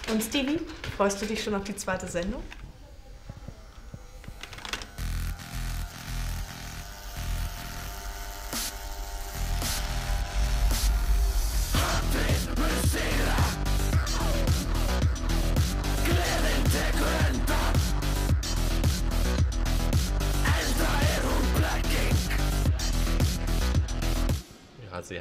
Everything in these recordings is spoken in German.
Und Stevie, freust du dich schon auf die zweite Sendung? Ja, sehr.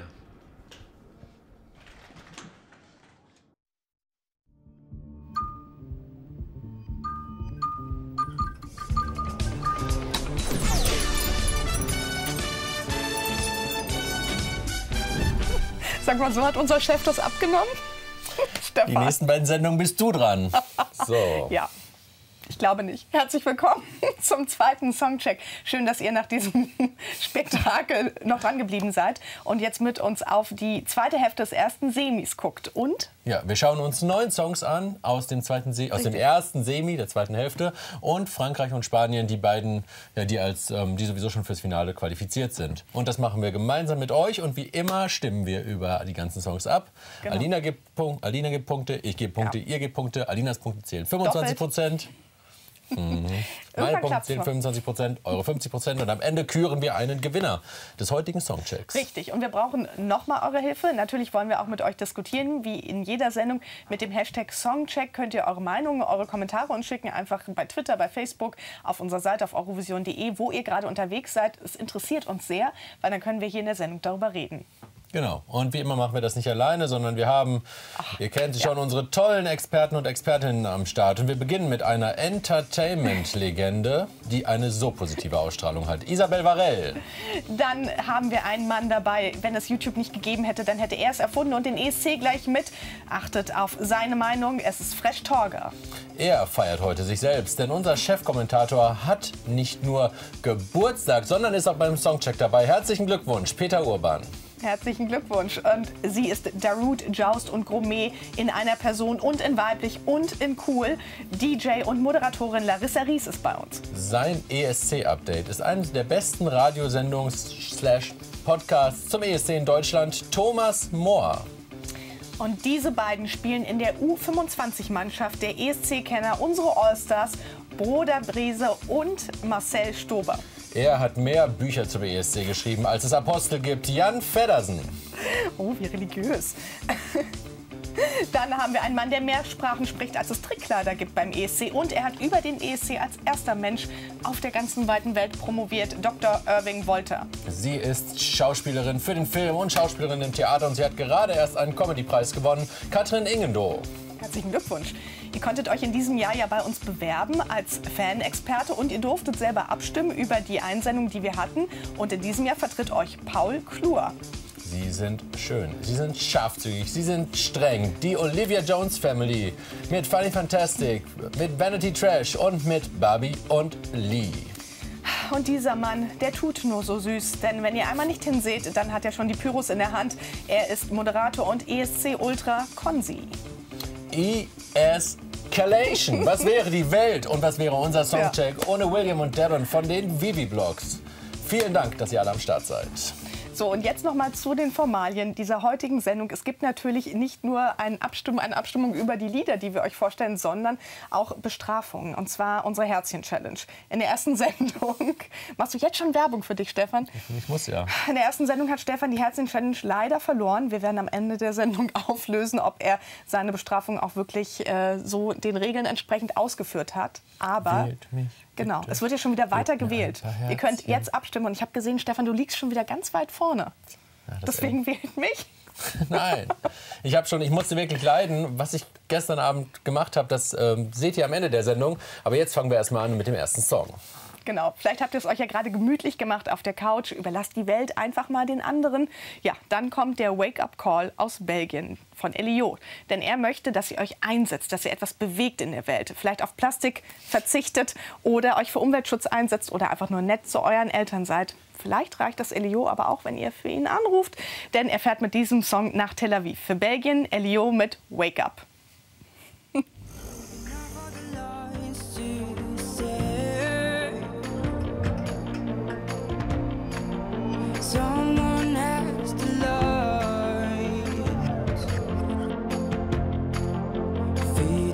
Sag mal, so hat unser Chef das abgenommen? Die nächsten beiden Sendungen bist du dran. So. Ja, ich glaube nicht. Herzlich willkommen zum zweiten Songcheck. Schön, dass ihr nach diesem Spektakel noch dran geblieben seid und jetzt mit uns auf die zweite Hälfte des ersten Semis guckt. Und? Ja, wir schauen uns 9 Songs an aus dem ersten Semi, der zweiten Hälfte, und Frankreich und Spanien, die beiden, ja, die sowieso schon fürs Finale qualifiziert sind. Und das machen wir gemeinsam mit euch und wie immer stimmen wir über die ganzen Songs ab. Genau. Alina gibt Punkte, ich gebe Punkte, ihr gebt Punkte. Alinas Punkte zählen 25%. Meine Punkte zählen 25%, eure 50% und am Ende küren wir einen Gewinner des heutigen Songchecks. Richtig, und wir brauchen nochmal eure Hilfe. Natürlich wollen wir auch mit euch diskutieren, wie in jeder Sendung. Mit dem Hashtag Songcheck könnt ihr eure Meinungen, eure Kommentare uns schicken, einfach bei Twitter, bei Facebook, auf unserer Seite auf eurovision.de, wo ihr gerade unterwegs seid. Es interessiert uns sehr, weil dann können wir hier in der Sendung darüber reden. Genau. Und wie immer machen wir das nicht alleine, sondern wir haben, ihr kennt schon, unsere tollen Experten und Expertinnen am Start. Und wir beginnen mit einer Entertainment-Legende, die eine so positive Ausstrahlung hat. Isabel Varell. Dann haben wir einen Mann dabei, wenn es YouTube nicht gegeben hätte, dann hätte er es erfunden und den ESC gleich mit. Achtet auf seine Meinung, es ist Fresh Torge. Er feiert heute sich selbst, denn unser Chefkommentator hat nicht nur Geburtstag, sondern ist auch beim Songcheck dabei. Herzlichen Glückwunsch, Peter Urban. Herzlichen Glückwunsch. Und sie ist Darude, Joust und Gourmet in einer Person und in weiblich und in cool. DJ und Moderatorin Larissa Ries ist bei uns. Sein ESC-Update ist eine der besten Radiosendungs/Podcasts zum ESC in Deutschland, Thomas Mohr. Und diese beiden spielen in der U25-Mannschaft der ESC-Kenner, unsere Allstars, Broder Brese und Marcel Stober. Er hat mehr Bücher zum ESC geschrieben, als es Apostel gibt. Jan Feddersen. Oh, wie religiös. Dann haben wir einen Mann, der mehr Sprachen spricht, als es Trickkleider gibt beim ESC. Und er hat über den ESC als erster Mensch auf der ganzen weiten Welt promoviert, Dr. Irving Wolter. Sie ist Schauspielerin für den Film und Schauspielerin im Theater und sie hat gerade erst einen Comedy-Preis gewonnen, Katrin Ingendow. Herzlichen Glückwunsch. Ihr konntet euch in diesem Jahr ja bei uns bewerben als Fanexperte und ihr durftet selber abstimmen über die Einsendung, die wir hatten. Und in diesem Jahr vertritt euch Paul Klur. Sie sind schön, sie sind scharfzügig, sie sind streng. Die Olivia Jones Family mit Funny Fantastic, mit Vanity Trash und mit Barbie und Lee. Und dieser Mann, der tut nur so süß, denn wenn ihr einmal nicht hinseht, dann hat er schon die Pyros in der Hand. Er ist Moderator und ESC-Ultra Konzi. Escalation. Was wäre die Welt und was wäre unser Songcheck ohne William und Devon von den Vivi-Blogs? Vielen Dank, dass ihr alle am Start seid. So, und jetzt noch mal zu den Formalien dieser heutigen Sendung. Es gibt natürlich nicht nur eine Abstimmung über die Lieder, die wir euch vorstellen, sondern auch Bestrafungen. Und zwar unsere Herzchen-Challenge. In der ersten Sendung, machst du jetzt schon Werbung für dich, Stefan? Ich muss ja. In der ersten Sendung hat Stefan die Herzchen-Challenge leider verloren. Wir werden am Ende der Sendung auflösen, ob er seine Bestrafung auch wirklich so den Regeln entsprechend ausgeführt hat. Aber wählt mich. Genau, es wird ja schon wieder weiter gewählt. Ihr könnt jetzt abstimmen und ich habe gesehen, Stefan, du liegst schon wieder ganz weit vorne. Ja, deswegen wählt mich. Nein, ich musste wirklich leiden. Was ich gestern Abend gemacht habe, das seht ihr am Ende der Sendung. Aber jetzt fangen wir erstmal an mit dem ersten Song. Genau, vielleicht habt ihr es euch ja gerade gemütlich gemacht auf der Couch. Überlasst die Welt einfach mal den anderen. Ja, dann kommt der Wake-up-Call aus Belgien von Elio. Denn er möchte, dass ihr euch einsetzt, dass ihr etwas bewegt in der Welt. Vielleicht auf Plastik verzichtet oder euch für Umweltschutz einsetzt oder einfach nur nett zu euren Eltern seid. Vielleicht reicht das Elio aber auch, wenn ihr für ihn anruft. Denn er fährt mit diesem Song nach Tel Aviv. Für Belgien Elio mit Wake Up. Someone has to light. Feel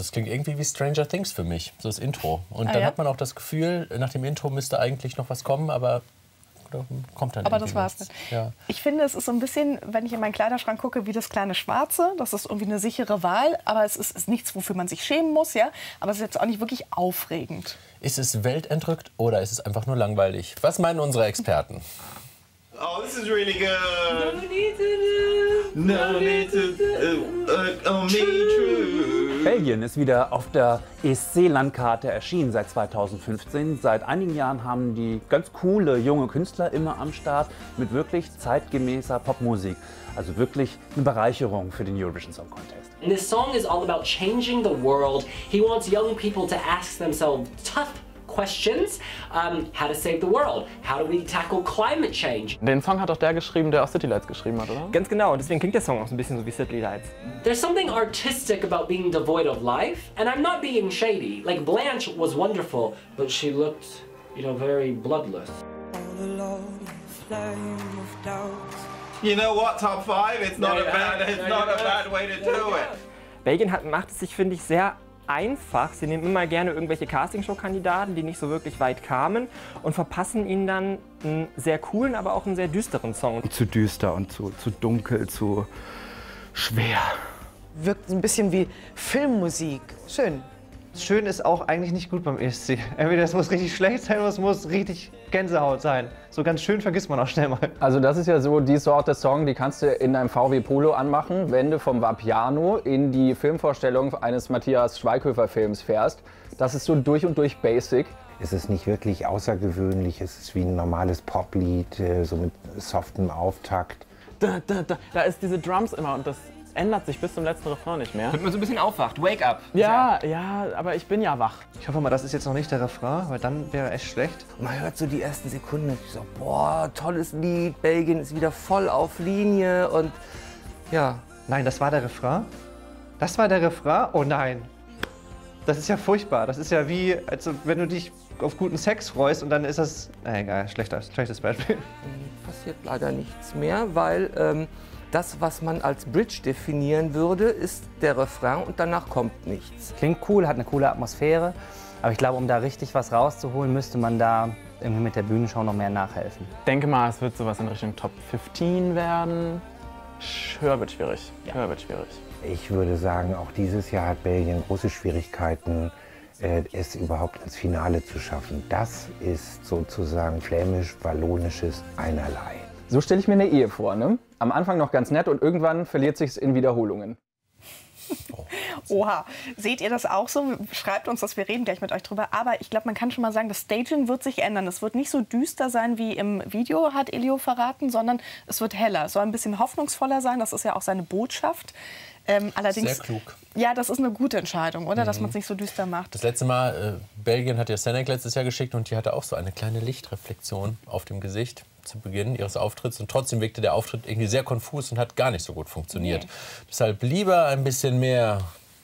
das klingt irgendwie wie Stranger Things für mich, so das Intro. Und dann hat man auch das Gefühl, nach dem Intro müsste eigentlich noch was kommen, aber kommt dann aber das war's nicht. Ja. Ich finde, es ist so ein bisschen, wenn ich in meinen Kleiderschrank gucke, wie das kleine Schwarze. Das ist irgendwie eine sichere Wahl, aber es ist nichts, wofür man sich schämen muss. Ja? Aber es ist jetzt auch nicht wirklich aufregend. Ist es weltentrückt oder ist es einfach nur langweilig? Was meinen unsere Experten? Oh, this is really good. No need to do. No need to do. On me true. Belgien ist wieder auf der ESC-Landkarte erschienen seit 2015. Seit einigen Jahren haben die ganz coole junge Künstler immer am Start mit wirklich zeitgemäßer Popmusik. Also wirklich eine Bereicherung für den Eurovision Song Contest. And this song is all about changing the world. He wants young people to ask themselves tough questions. How to save the world? How do we tackle climate change? Den Song hat auch der geschrieben, der auch City Lights geschrieben hat, oder? Ganz genau, und deswegen klingt der Song auch so ein bisschen so wie City Lights. There's something artistic about being devoid of life, and I'm not being shady. Like Blanche was wonderful, but she looked, you know, very bloodless. You know what? Top 5. It's not a bad way to do it. Belgien macht es sich, finde ich, sehr einfach. Sie nehmen immer gerne irgendwelche Castingshow-Kandidaten, die nicht so wirklich weit kamen, und verpassen ihnen dann einen sehr coolen, aber auch einen sehr düsteren Song. Zu düster und zu dunkel, zu schwer. Wirkt ein bisschen wie Filmmusik. Schön. Schön ist auch eigentlich nicht gut beim ESC. Entweder es muss richtig schlecht sein oder es muss richtig Gänsehaut sein. So ganz schön vergisst man auch schnell mal. Also das ist ja so die Sorte Song, die kannst du in deinem VW Polo anmachen, wenn du vom Vapiano in die Filmvorstellung eines Matthias Schweighöfer-Films fährst. Das ist so durch und durch basic. Es ist nicht wirklich außergewöhnlich, es ist wie ein normales Poplied, so mit softem Auftakt. Da ist diese Drums immer und das ändert sich bis zum letzten Refrain nicht mehr. Damit man so ein bisschen aufwacht. Wake up. Ja, aber ich bin ja wach. Ich hoffe mal, das ist jetzt noch nicht der Refrain, weil dann wäre echt schlecht. Und man hört so die ersten Sekunden und ich so, boah, tolles Lied, Belgien ist wieder voll auf Linie und ja. Nein, das war der Refrain? Das war der Refrain? Oh nein. Das ist ja furchtbar. Das ist ja wie, als wenn du dich auf guten Sex freust und dann ist das... Na egal, schlechtes Beispiel. Passiert leider nichts mehr, weil das, was man als Bridge definieren würde, ist der Refrain und danach kommt nichts. Klingt cool, hat eine coole Atmosphäre, aber ich glaube, um da richtig was rauszuholen, müsste man da irgendwie mit der Bühnenshow noch mehr nachhelfen. Ich denke mal, es wird sowas in Richtung Top 15 werden. Höher wird schwierig. Ja. Höher wird schwierig. Ich würde sagen, auch dieses Jahr hat Belgien große Schwierigkeiten, es überhaupt ins Finale zu schaffen. Das ist sozusagen flämisch-wallonisches Einerlei. So stelle ich mir eine Ehe vor, ne? Am Anfang noch ganz nett und irgendwann verliert sich's in Wiederholungen. Oha, seht ihr das auch so? Schreibt uns das, wir reden gleich mit euch drüber. Aber ich glaube, man kann schon mal sagen, das Staging wird sich ändern. Es wird nicht so düster sein wie im Video, hat Elio verraten, sondern es wird heller. Es soll ein bisschen hoffnungsvoller sein, das ist ja auch seine Botschaft. Allerdings, sehr klug. Ja, das ist eine gute Entscheidung, oder? Dass man es nicht so düster macht. Das letzte Mal, Belgien hat ja Senek letztes Jahr geschickt und die hatte auch so eine kleine Lichtreflexion auf dem Gesicht zu Beginn ihres Auftritts. Und trotzdem wirkte der Auftritt irgendwie sehr konfus und hat gar nicht so gut funktioniert. Nee. Deshalb lieber ein bisschen mehr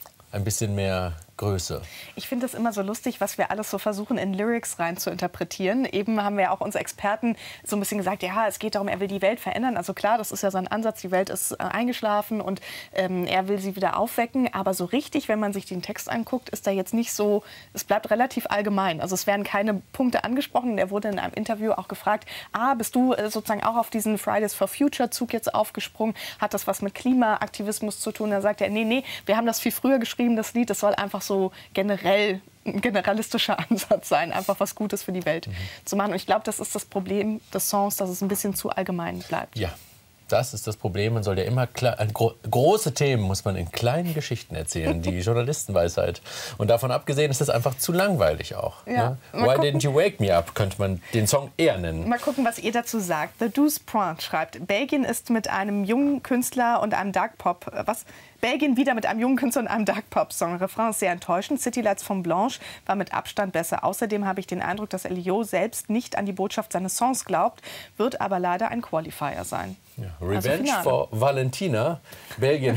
Größe. Ich finde es immer so lustig, was wir alles so versuchen, in Lyrics rein zu interpretieren. Eben haben wir auch unsere Experten so ein bisschen gesagt, ja, es geht darum, er will die Welt verändern. Also klar, das ist ja sein Ansatz, die Welt ist eingeschlafen und er will sie wieder aufwecken. Aber so richtig, wenn man sich den Text anguckt, ist da jetzt nicht so, es bleibt relativ allgemein. Also es werden keine Punkte angesprochen. Er wurde in einem Interview auch gefragt, bist du sozusagen auch auf diesen Fridays for Future Zug jetzt aufgesprungen? Hat das was mit Klimaaktivismus zu tun? Da sagt er, nee, wir haben das viel früher geschrieben, das Lied, das soll einfach so generell ein generalistischer Ansatz sein, einfach was Gutes für die Welt zu machen. Und ich glaube, das ist das Problem des Songs, dass es ein bisschen zu allgemein bleibt. Ja, das ist das Problem. Man soll ja immer große Themen muss man in kleinen Geschichten erzählen, die Journalistenweisheit. Und davon abgesehen ist es einfach zu langweilig auch. Ja. Ne? Why didn't you wake me up, könnte man den Song eher nennen. Mal gucken, was ihr dazu sagt. The Douze Point schreibt, Belgien ist mit einem jungen Künstler und einem Dark Pop, Belgien wieder mit einem jungen Künstler und einem Dark-Pop-Song. Refrain ist sehr enttäuschend. City Lights von Blanche war mit Abstand besser. Außerdem habe ich den Eindruck, dass Elio selbst nicht an die Botschaft seines Songs glaubt, wird aber leider ein Qualifier sein. Ja, Revenge for Valentina. Belgien.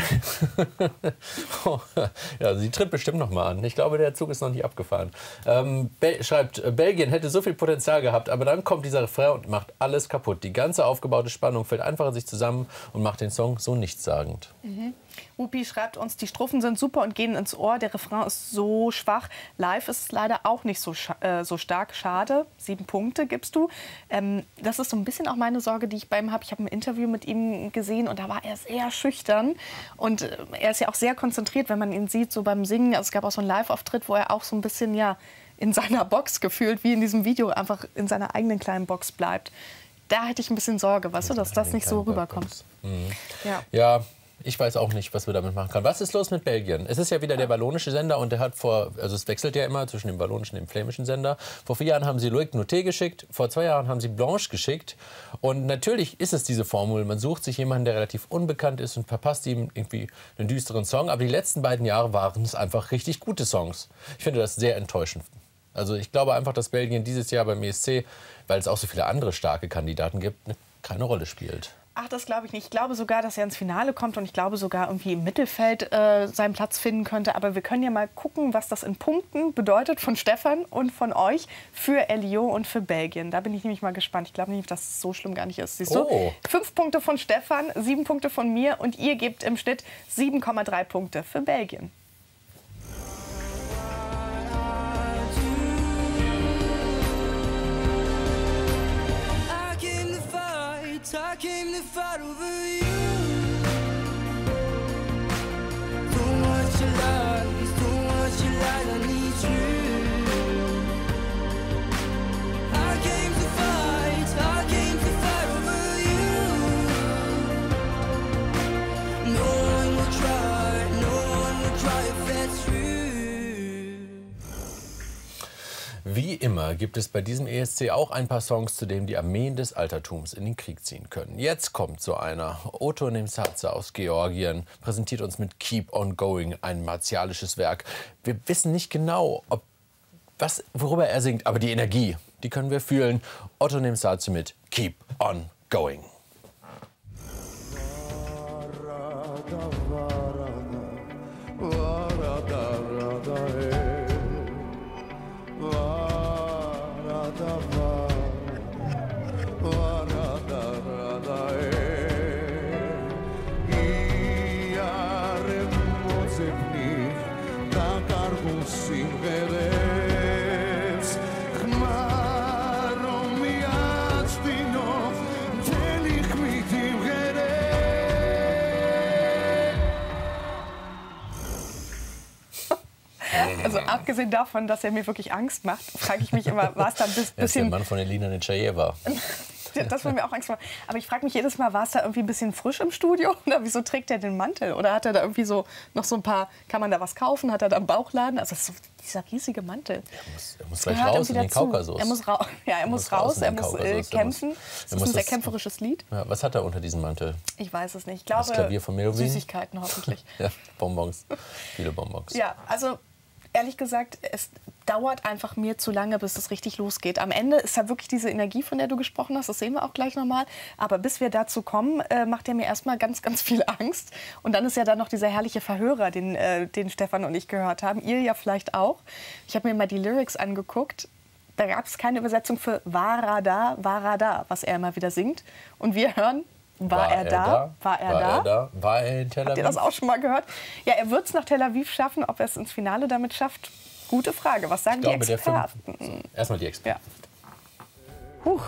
Ja, sie tritt bestimmt noch mal an. Ich glaube, der Zug ist noch nicht abgefahren. Schreibt, Belgien hätte so viel Potenzial gehabt, aber dann kommt dieser Refrain und macht alles kaputt. Die ganze aufgebaute Spannung fällt einfach in sich zusammen und macht den Song so nichtssagend. Whoopi schreibt uns, die Strophen sind super und gehen ins Ohr. Der Refrain ist so schwach. Live ist es leider auch nicht so stark. Schade. 7 Punkte gibst du. Das ist so ein bisschen auch meine Sorge, die ich bei ihm habe. Ich habe ein Interview mit ihm gesehen und da war er sehr schüchtern. Und er ist ja auch sehr konzentriert, wenn man ihn sieht, so beim Singen. Also es gab auch so einen Live-Auftritt, wo er auch so ein bisschen ja in seiner Box gefühlt, wie in diesem Video, einfach in seiner eigenen kleinen Box bleibt. Da hätte ich ein bisschen Sorge, weißt du, dass das nicht so rüberkommt. Ja. Ich weiß auch nicht, was wir damit machen können. Was ist los mit Belgien? Es ist ja wieder der wallonische Sender und der hat also es wechselt ja immer zwischen dem wallonischen und dem flämischen Sender. Vor 4 Jahren haben sie Loïc Noté geschickt, vor 2 Jahren haben sie Blanche geschickt. Und natürlich ist es diese Formel, man sucht sich jemanden, der relativ unbekannt ist und verpasst ihm irgendwie einen düsteren Song. Aber die letzten beiden Jahre waren es einfach richtig gute Songs. Ich finde das sehr enttäuschend. Also ich glaube einfach, dass Belgien dieses Jahr beim ESC, weil es auch so viele andere starke Kandidaten gibt, keine Rolle spielt. Ach, das glaube ich nicht. Ich glaube sogar, dass er ins Finale kommt und ich glaube sogar irgendwie im Mittelfeld seinen Platz finden könnte. Aber wir können ja mal gucken, was das in Punkten bedeutet von Stefan und von euch für Elio und für Belgien. Da bin ich nämlich mal gespannt. Ich glaube nicht, dass es so schlimm gar nicht ist. Siehst du? 5 Punkte von Stefan, 7 Punkte von mir und ihr gebt im Schnitt 7,3 Punkte für Belgien. I came to fight over you. Don't want your lies, don't want your lies, I need you. I came to fight over you. No one will try if that's true. Wie immer gibt es bei diesem ESC auch ein paar Songs, zu denen die Armeen des Altertums in den Krieg ziehen können. Jetzt kommt so einer. Otto Nemsadze aus Georgien präsentiert uns mit Keep on Going ein martialisches Werk. Wir wissen nicht genau, worüber er singt, aber die Energie, die können wir fühlen. Otto Nemsadze mit Keep on Going. Also abgesehen davon, dass er mir wirklich Angst macht, frage ich mich immer, war es da ein bisschen... Er ist der Mann von Elina Nechayeva. Das würde mir auch Angst machen. Aber ich frage mich jedes Mal, war es da irgendwie ein bisschen frisch im Studio? Oder wieso trägt er den Mantel? Oder hat er da irgendwie so noch so ein paar, kann man da was kaufen? Hat er da einen Bauchladen? Also das ist so dieser riesige Mantel. Er muss gleich raus in den Kaukasus. Er muss raus, er muss kämpfen. Das ist ein sehr kämpferisches Lied. Ja, was hat er unter diesem Mantel? Ich weiß es nicht. Ich glaube, das Klavier von Melvin? Süßigkeiten hoffentlich. Ja, Bonbons. Viele Bonbons. Ja, also ehrlich gesagt, es dauert einfach mir zu lange, bis es richtig losgeht. Am Ende ist da wirklich diese Energie, von der du gesprochen hast, das sehen wir auch gleich nochmal. Aber bis wir dazu kommen, macht er mir erstmal ganz, ganz viel Angst. Und dann ist ja dann noch dieser herrliche Verhörer, den Stefan und ich gehört haben. Ihr ja vielleicht auch. Ich habe mir mal die Lyrics angeguckt. Da gab es keine Übersetzung für Warada, was er immer wieder singt. Und wir hören... War er da? War er in Tel Aviv? Habt ihr das auch schon mal gehört? Ja, er wird es nach Tel Aviv schaffen. Ob er es ins Finale damit schafft, gute Frage. Was sagen die Experten? Erstmal die Experten. Ja. Huch.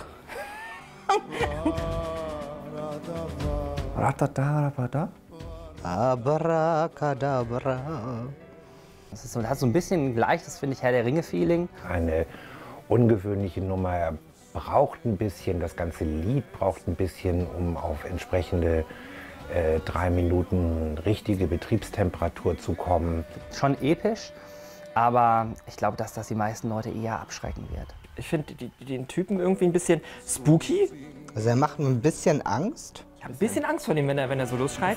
Abracadabra. Das hat so ein bisschen leichtes, finde ich, Herr der Ringe-Feeling. Eine ungewöhnliche Nummer. Er braucht ein bisschen, das ganze Lied braucht ein bisschen, um auf entsprechende 3 Minuten richtige Betriebstemperatur zu kommen. Schon episch, aber ich glaube, dass das die meisten Leute eher abschrecken wird. Ich finde den Typen irgendwie ein bisschen spooky. Also er macht mir ein bisschen Angst. Ich habe ein bisschen Angst vor dem, wenn er so losschreit.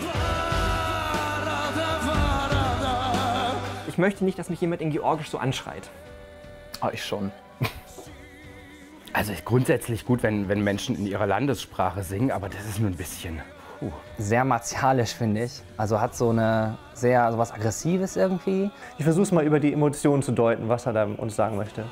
Ich möchte nicht, dass mich jemand in Georgisch so anschreit. Oh, ich schon. Also ist grundsätzlich gut, wenn Menschen in ihrer Landessprache singen, aber das ist nur ein bisschen... Sehr martialisch, finde ich. Also hat so was Aggressives irgendwie. Ich versuche es mal über die Emotionen zu deuten, was er da uns sagen möchte.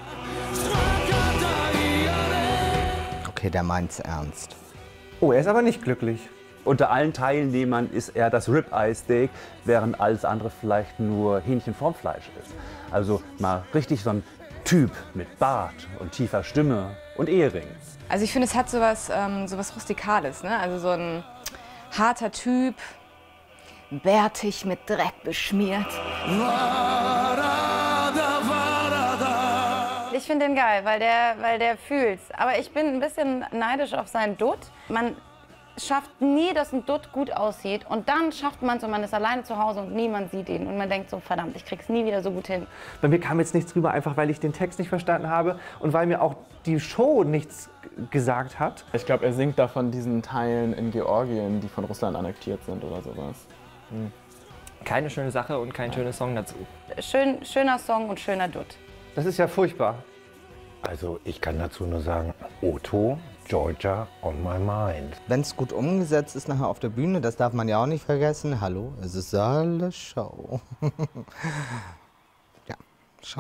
Okay, der meint's ernst. Oh, er ist aber nicht glücklich. Unter allen Teilnehmern ist er das Rib-Eye-Steak, während alles andere vielleicht nur Hähnchen vorm Fleisch ist. Also mal richtig so ein Typ mit Bart und tiefer Stimme und Ehering. Also ich finde, es hat sowas Rustikales, ne? Also so ein harter Typ, bärtig mit Dreck beschmiert. Ich finde den geil, weil der fühlt's. Aber ich bin ein bisschen neidisch auf seinen Dutt. Man schafft nie, dass ein Dutt gut aussieht. Und dann schafft man es und man ist alleine zu Hause und niemand sieht ihn. Und man denkt so, verdammt, ich krieg's nie wieder so gut hin. Bei mir kam jetzt nichts drüber, einfach weil ich den Text nicht verstanden habe und weil mir auch die Show nichts gesagt hat. Ich glaube, er singt da von diesen Teilen in Georgien, die von Russland annektiert sind oder sowas. Keine schöne Sache und kein schöner Song dazu. Schöner Song und schöner Dutt. Das ist ja furchtbar. Also ich kann dazu nur sagen, Otto, Georgia on my mind. Wenn es gut umgesetzt ist nachher auf der Bühne, das darf man ja auch nicht vergessen. Hallo, es ist alles Show. Ja, Show.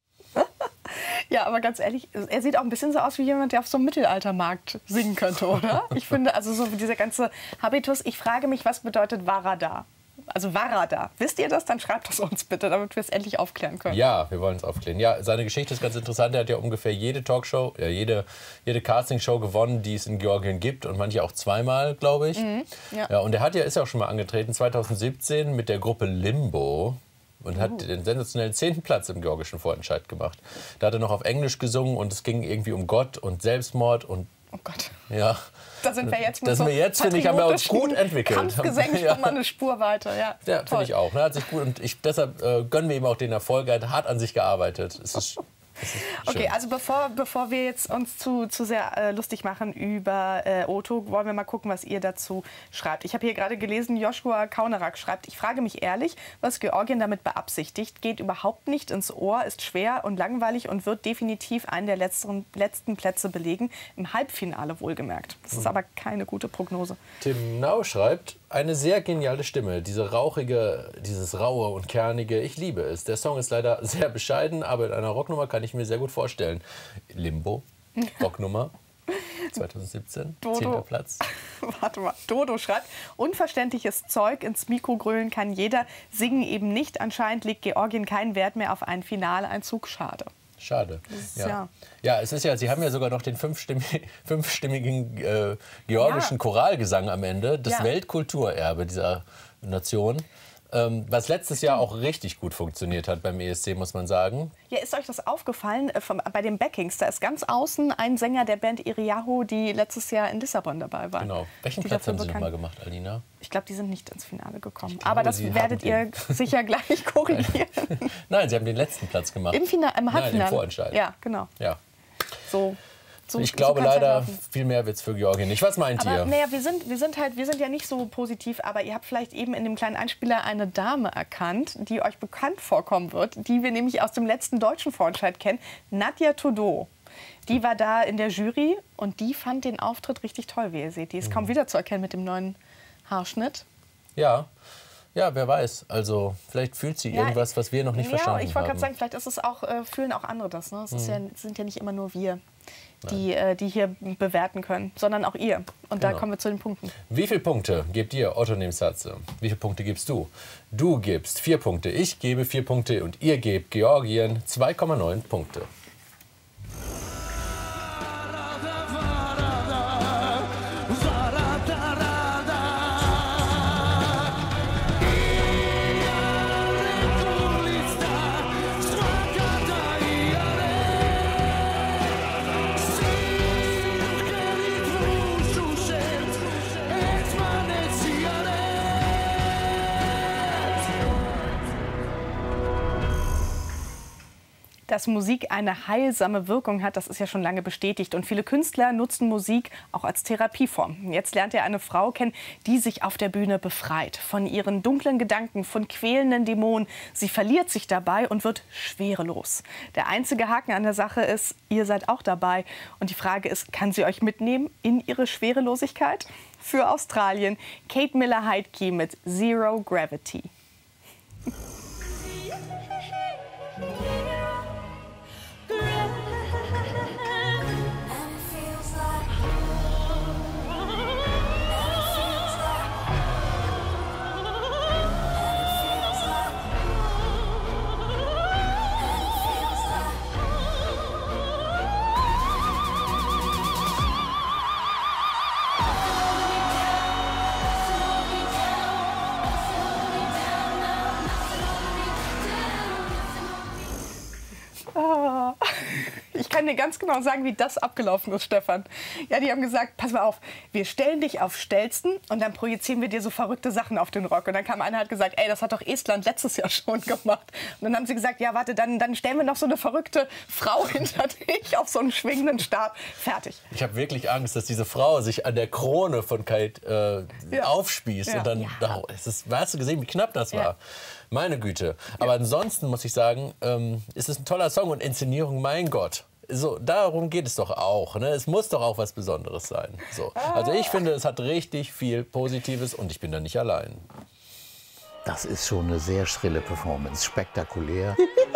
Ja, aber ganz ehrlich, er sieht auch ein bisschen so aus wie jemand, der auf so einem Mittelaltermarkt singen könnte, oder? Ich finde, also so dieser ganze Habitus, ich frage mich, was bedeutet Varada? Also Varada. Wisst ihr das? Dann schreibt das uns bitte, damit wir es endlich aufklären können. Ja, wir wollen es aufklären. Ja, seine Geschichte ist ganz interessant. Er hat ja ungefähr jede Talkshow, jede Castingshow gewonnen, die es in Georgien gibt. Und manche auch zweimal, glaube ich. Ja, und er ist ja auch schon mal angetreten, 2017 mit der Gruppe Limbo. Und hat den sensationellen 10. Platz im georgischen Vorentscheid gemacht. Da hat er noch auf Englisch gesungen und es ging irgendwie um Gott und Selbstmord und... Oh Gott. Ja. Da sind wir jetzt mit das so finde ich, haben wir uns gut entwickelt. Kampfgesängen schon mal eine Spur weiter. Ja, finde ich auch. Ne? Hat sich gut und deshalb gönnen wir ihm auch den Erfolg. Er hat hart an sich gearbeitet. Es ist okay, also bevor wir jetzt uns zu sehr lustig machen über Otto, wollen wir mal gucken, was ihr dazu schreibt. Ich habe hier gerade gelesen, Joshua Kaunarak schreibt, ich frage mich ehrlich, was Georgien damit beabsichtigt. Geht überhaupt nicht ins Ohr, ist schwer und langweilig und wird definitiv einen der letzten Plätze belegen. Im Halbfinale wohlgemerkt. Das ist aber keine gute Prognose. Tim Nau schreibt, eine sehr geniale Stimme. Diese rauchige, dieses raue und kernige, ich liebe es. Der Song ist leider sehr bescheiden, aber in einer Rocknummer kann ich mir sehr gut vorstellen. Limbo, Rocknummer, 2017, 10. Platz. Warte mal, Dodo schreibt, unverständliches Zeug, ins Mikro grölen kann jeder, singen eben nicht. Anscheinend legt Georgien keinen Wert mehr auf einen Finaleinzug. Schade. Schade. Ja, es ist ja, sie haben ja sogar noch den fünfstimmigen georgischen Choralgesang am Ende, das Weltkulturerbe dieser Nation. Was letztes Jahr auch richtig gut funktioniert hat beim ESC, muss man sagen. Ja, ist euch das aufgefallen bei den Backings? Da ist ganz außen ein Sänger der Band Iriahu, die letztes Jahr in Lissabon dabei war. Genau. Welchen Platz haben Sie noch mal gemacht, Alina? Ich glaube, die sind nicht ins Finale gekommen. Aber das werdet ihr sicher gleich korrigieren. Nein, Sie haben den letzten Platz gemacht. Im Halbfinale? Nein, im Vorentscheid. Ja, genau. Ja. So ich glaube leider, viel mehr wird es für Georgien nicht. Was meint ihr? Naja, wir sind ja nicht so positiv, aber ihr habt vielleicht eben in dem kleinen Einspieler eine Dame erkannt, die euch bekannt vorkommen wird, die wir nämlich aus dem letzten deutschen Vorentscheid kennen, Nadja Todot. Die war da in der Jury und die fand den Auftritt richtig toll, wie ihr seht. Die ist kaum wiederzuerkennen mit dem neuen Haarschnitt. Ja. Ja, wer weiß. Also vielleicht fühlt sie irgendwas, was wir noch nicht verstanden haben. Ich wollte gerade sagen, vielleicht ist es auch, fühlen auch andere das. Ne? Es sind ja nicht immer nur wir, die hier bewerten können, sondern auch ihr. Und da kommen wir zu den Punkten. Wie viele Punkte gebt ihr Otto Nemsadze? Wie viele Punkte gibst du? Du gibst 4 Punkte, ich gebe 4 Punkte und ihr gebt Georgien 2,9 Punkte. Dass Musik eine heilsame Wirkung hat, das ist ja schon lange bestätigt. Und viele Künstler nutzen Musik auch als Therapieform. Jetzt lernt ihr eine Frau kennen, die sich auf der Bühne befreit. Von ihren dunklen Gedanken, von quälenden Dämonen. Sie verliert sich dabei und wird schwerelos. Der einzige Haken an der Sache ist, ihr seid auch dabei. Und die Frage ist, kann sie euch mitnehmen in ihre Schwerelosigkeit? Für Australien, Kate Miller-Heidke mit Zero Gravity. kann dir ganz genau sagen, wie das abgelaufen ist, Stefan. Ja, die haben gesagt, pass mal auf, wir stellen dich auf Stelzen und dann projizieren wir dir so verrückte Sachen auf den Rock. Und dann kam einer und hat gesagt, ey, das hat doch Estland letztes Jahr schon gemacht. Und dann haben sie gesagt, ja, warte, dann stellen wir noch so eine verrückte Frau hinter dich auf so einen schwingenden Stab. Fertig. Ich habe wirklich Angst, dass diese Frau sich an der Krone von Kate aufspießt. Ja. Und dann, hast du gesehen, wie knapp das war? Meine Güte. Aber ansonsten muss ich sagen, ist es ein toller Song und Inszenierung, mein Gott. So, darum geht es doch auch. Ne? Es muss doch auch was Besonderes sein. So. Also ich finde, es hat richtig viel Positives und ich bin da nicht allein. Das ist schon eine sehr schrille Performance. Spektakulär.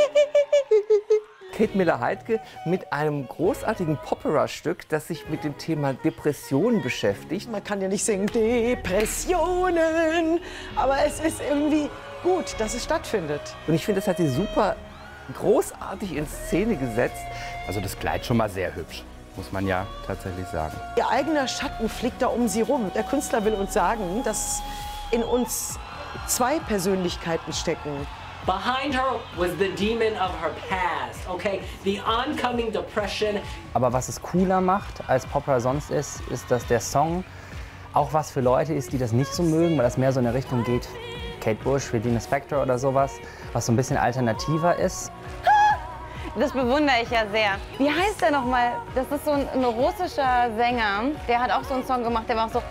Kate Miller-Heidke mit einem großartigen Popera-Stück, das sich mit dem Thema Depressionen beschäftigt. Man kann ja nicht singen Depressionen, aber es ist irgendwie gut, dass es stattfindet. Und ich finde, das hat sie super großartig in Szene gesetzt. Also das Kleid schon mal sehr hübsch, muss man ja tatsächlich sagen. Ihr eigener Schatten fliegt da um sie rum. Der Künstler will uns sagen, dass in uns zwei Persönlichkeiten stecken. Behind her was the demon of her past, okay? The oncoming depression. Aber was es cooler macht, als Popera sonst ist, ist, dass der Song auch was für Leute ist, die das nicht so mögen, weil das mehr so in eine Richtung geht, Kate Bush, Regina Spektor oder sowas, was so ein bisschen alternativer ist. Das bewundere ich ja sehr. Wie heißt der nochmal? Das ist so ein russischer Sänger. Der hat auch so einen Song gemacht, der war auch so.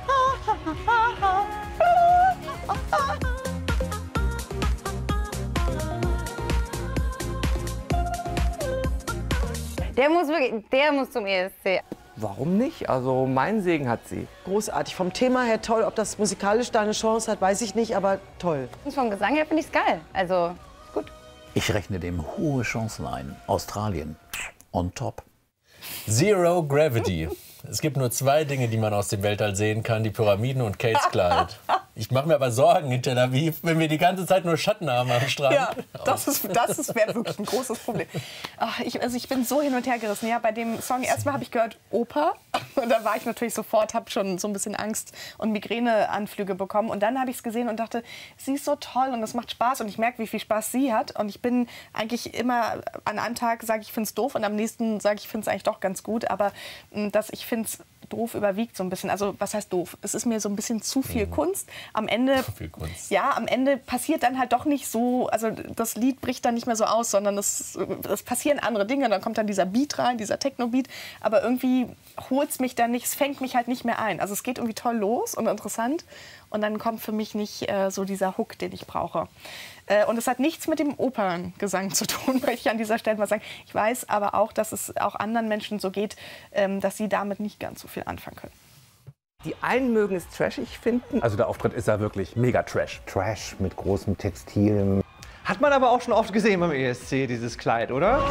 Der muss zum ESC. Warum nicht? Also mein Segen hat sie. Großartig. Vom Thema her toll. Ob das musikalisch da eine Chance hat, weiß ich nicht, aber toll. Vom Gesang her finde ich es geil. Also gut. Ich rechne dem hohe Chancen ein. Australien on top. Zero Gravity. Es gibt nur zwei Dinge, die man aus dem Weltall sehen kann, die Pyramiden und Kates Kleid. Ich mache mir aber Sorgen in Tel Aviv, wenn wir die ganze Zeit nur Schatten haben am Strand. Ja, das wäre wirklich ein großes Problem. Ach, ich bin so hin und her gerissen. Ja, bei dem Song erstmal habe ich gehört Oper und da war ich natürlich sofort, habe schon so ein bisschen Angst und Migräneanflüge bekommen. Und dann habe ich es gesehen und dachte, sie ist so toll und es macht Spaß und ich merke, wie viel Spaß sie hat. Und ich bin eigentlich immer an einem Tag sage ich finde es doof und am nächsten sage ich finde es eigentlich doch ganz gut. Aber ich finde es doof überwiegt so ein bisschen. Also was heißt doof? Es ist mir so ein bisschen zu viel Kunst. Am Ende, ja, am Ende passiert dann halt doch nicht so, also das Lied bricht dann nicht mehr so aus, sondern es passieren andere Dinge. Dann kommt dann dieser Beat rein, dieser Techno-Beat, aber irgendwie holt es mich dann nicht, es fängt mich halt nicht mehr ein. Also es geht irgendwie toll los und interessant und dann kommt für mich nicht so dieser Hook, den ich brauche. Und es hat nichts mit dem Operngesang zu tun, möchte ich an dieser Stelle mal sagen. Ich weiß aber auch, dass es auch anderen Menschen so geht, dass sie damit nicht ganz so viel anfangen können. Die einen mögen es trashig finden. Also der Auftritt ist ja wirklich mega Trash. Trash mit großem Textil. Hat man aber auch schon oft gesehen beim ESC, dieses Kleid, oder?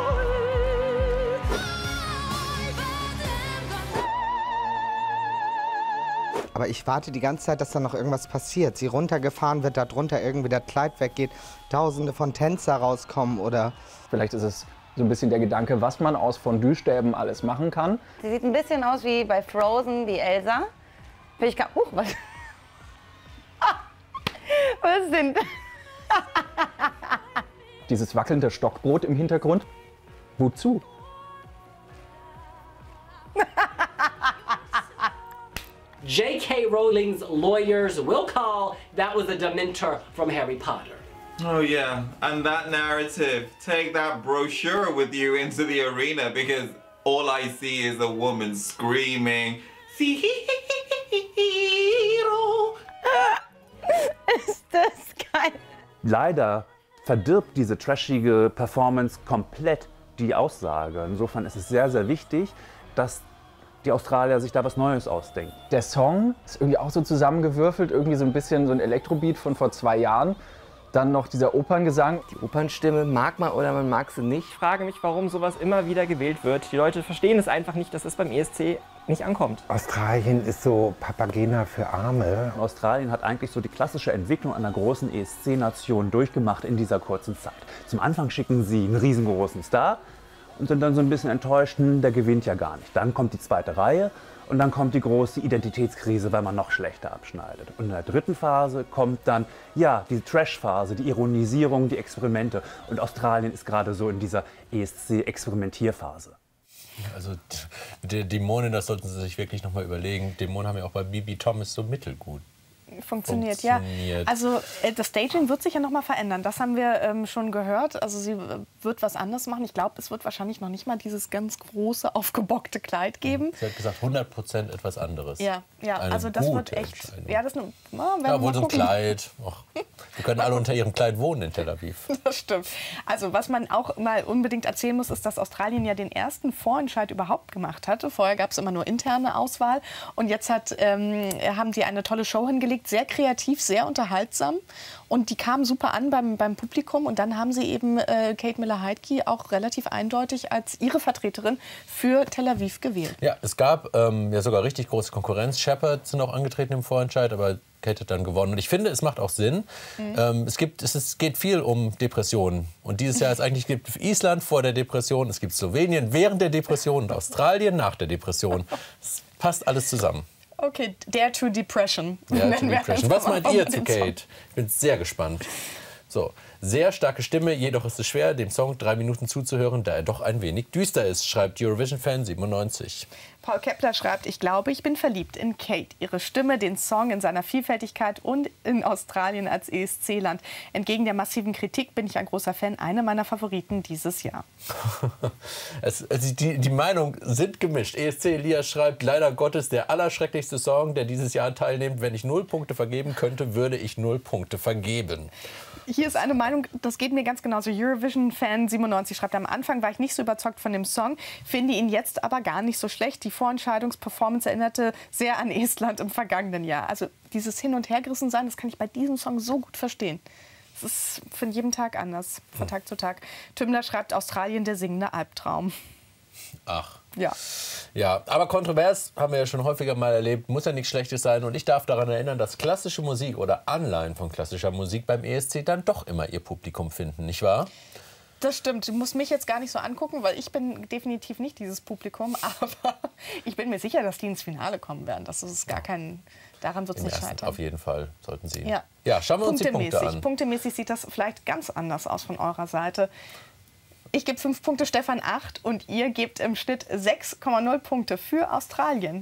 Aber ich warte die ganze Zeit, dass da noch irgendwas passiert. Sie runtergefahren wird, da drunter irgendwie das Kleid weggeht, Tausende von Tänzer rauskommen oder... Vielleicht ist es so ein bisschen der Gedanke, was man aus Fondue-Stäben alles machen kann. Sie sieht ein bisschen aus wie bei Frozen, die Elsa. Was? Was ist denn das? Dieses wackelnde Stockbrot im Hintergrund. Wozu? J.K. Rowling's lawyers will call that was a Dementor from Harry Potter. Oh yeah, and that narrative, take that brochure with you into the arena because all I see is a woman screaming, "Zero." Ist das geil? Leider verdirbt diese trashige Performance komplett die Aussage. Insofern ist es sehr, sehr wichtig, dass die Australier sich da was Neues ausdenken. Der Song ist irgendwie auch so zusammengewürfelt, irgendwie so ein bisschen so ein Elektrobeat von vor 2 Jahren. Dann noch dieser Operngesang. Die Opernstimme mag man oder man mag sie nicht. Ich frage mich, warum sowas immer wieder gewählt wird. Die Leute verstehen es einfach nicht, dass es beim ESC nicht ankommt. Australien ist so Papagena für Arme. Australien hat eigentlich so die klassische Entwicklung einer großen ESC-Nation durchgemacht in dieser kurzen Zeit. Zum Anfang schicken sie einen riesengroßen Star und sind dann so ein bisschen enttäuscht, der gewinnt ja gar nicht. Dann kommt die zweite Reihe Und dann kommt die große Identitätskrise, weil man noch schlechter abschneidet. Und in der dritten Phase kommt dann, ja, die Trash-Phase, die Ironisierung, die Experimente. Und Australien ist gerade so in dieser ESC-Experimentierphase. Also die Dämonen, das sollten Sie sich wirklich noch mal überlegen. Dämonen haben ja auch bei Bibi Thomas so mittelgut funktioniert. Ja. Also das Staging wird sich ja noch mal verändern. Das haben wir schon gehört. Also sie wird was anderes machen. Ich glaube, es wird wahrscheinlich noch nicht mal dieses ganz große, aufgebockte Kleid geben. Sie hat gesagt, 100% etwas anderes. Ja, also das wird echt... Ja, das ist ja, wohl so ein Kleid. Och, wir können alle unter ihrem Kleid wohnen in Tel Aviv. Das stimmt. Also was man auch mal unbedingt erzählen muss, ist, dass Australien ja den ersten Vorentscheid überhaupt gemacht hatte. Vorher gab es immer nur interne Auswahl. Und jetzt haben die eine tolle Show hingelegt. Sehr kreativ, sehr unterhaltsam. Und die kamen super an beim Publikum. Und dann haben sie eben Kate Miller-Heidke auch relativ eindeutig als ihre Vertreterin für Tel Aviv gewählt. Ja, es gab ja sogar richtig große Konkurrenz. Shepard sind auch angetreten im Vorentscheid, aber Kate hat dann gewonnen. Und ich finde, es macht auch Sinn. Es geht viel um Depressionen. Und dieses Jahr ist eigentlich gibt Island vor der Depression, es gibt Slowenien während der Depression und Australien nach der Depression. Es passt alles zusammen. Okay, Dare to Depression. Dare to Depression. Was meint ihr zu Kate? Ich bin sehr gespannt. So, sehr starke Stimme, jedoch ist es schwer, dem Song 3 Minuten zuzuhören, da er doch ein wenig düster ist, schreibt Eurovision-Fan 97. Paul Kepler schreibt, ich glaube, ich bin verliebt in Kate. Ihre Stimme, den Song in seiner Vielfältigkeit und in Australien als ESC-Land. Entgegen der massiven Kritik bin ich ein großer Fan, eine meiner Favoriten dieses Jahr. Die Meinungen sind gemischt. ESC Elias schreibt, leider Gottes der allerschrecklichste Song, der dieses Jahr teilnimmt. Wenn ich 0 Punkte vergeben könnte, würde ich 0 Punkte vergeben. Hier ist eine Meinung, das geht mir ganz genauso. Eurovision-Fan 97 schreibt, am Anfang war ich nicht so überzeugt von dem Song, finde ihn jetzt aber gar nicht so schlecht. Die Vorentscheidungsperformance erinnerte sehr an Estland im vergangenen Jahr. Also dieses Hin- und Hergerissen sein, das kann ich bei diesem Song so gut verstehen. Es ist von jedem Tag anders, von Tag zu Tag. Tümler schreibt, Australien, der singende Albtraum. Ach. Ja. Ja, aber kontrovers, haben wir ja schon häufiger mal erlebt, muss ja nichts Schlechtes sein. Und ich darf daran erinnern, dass klassische Musik oder Anleihen von klassischer Musik beim ESC dann doch immer ihr Publikum finden, nicht wahr? Das stimmt. Du musst mich jetzt gar nicht so angucken, weil ich bin definitiv nicht dieses Publikum. Aber ich bin mir sicher, dass die ins Finale kommen werden. Das ist gar kein... Daran wird es nicht scheitern. Auf jeden Fall sollten sie. Ja, schauen wir uns die Punkte an. Punktemäßig sieht das vielleicht ganz anders aus von eurer Seite. Ich gebe 5 Punkte, Stefan 8 und ihr gebt im Schnitt 6,0 Punkte für Australien.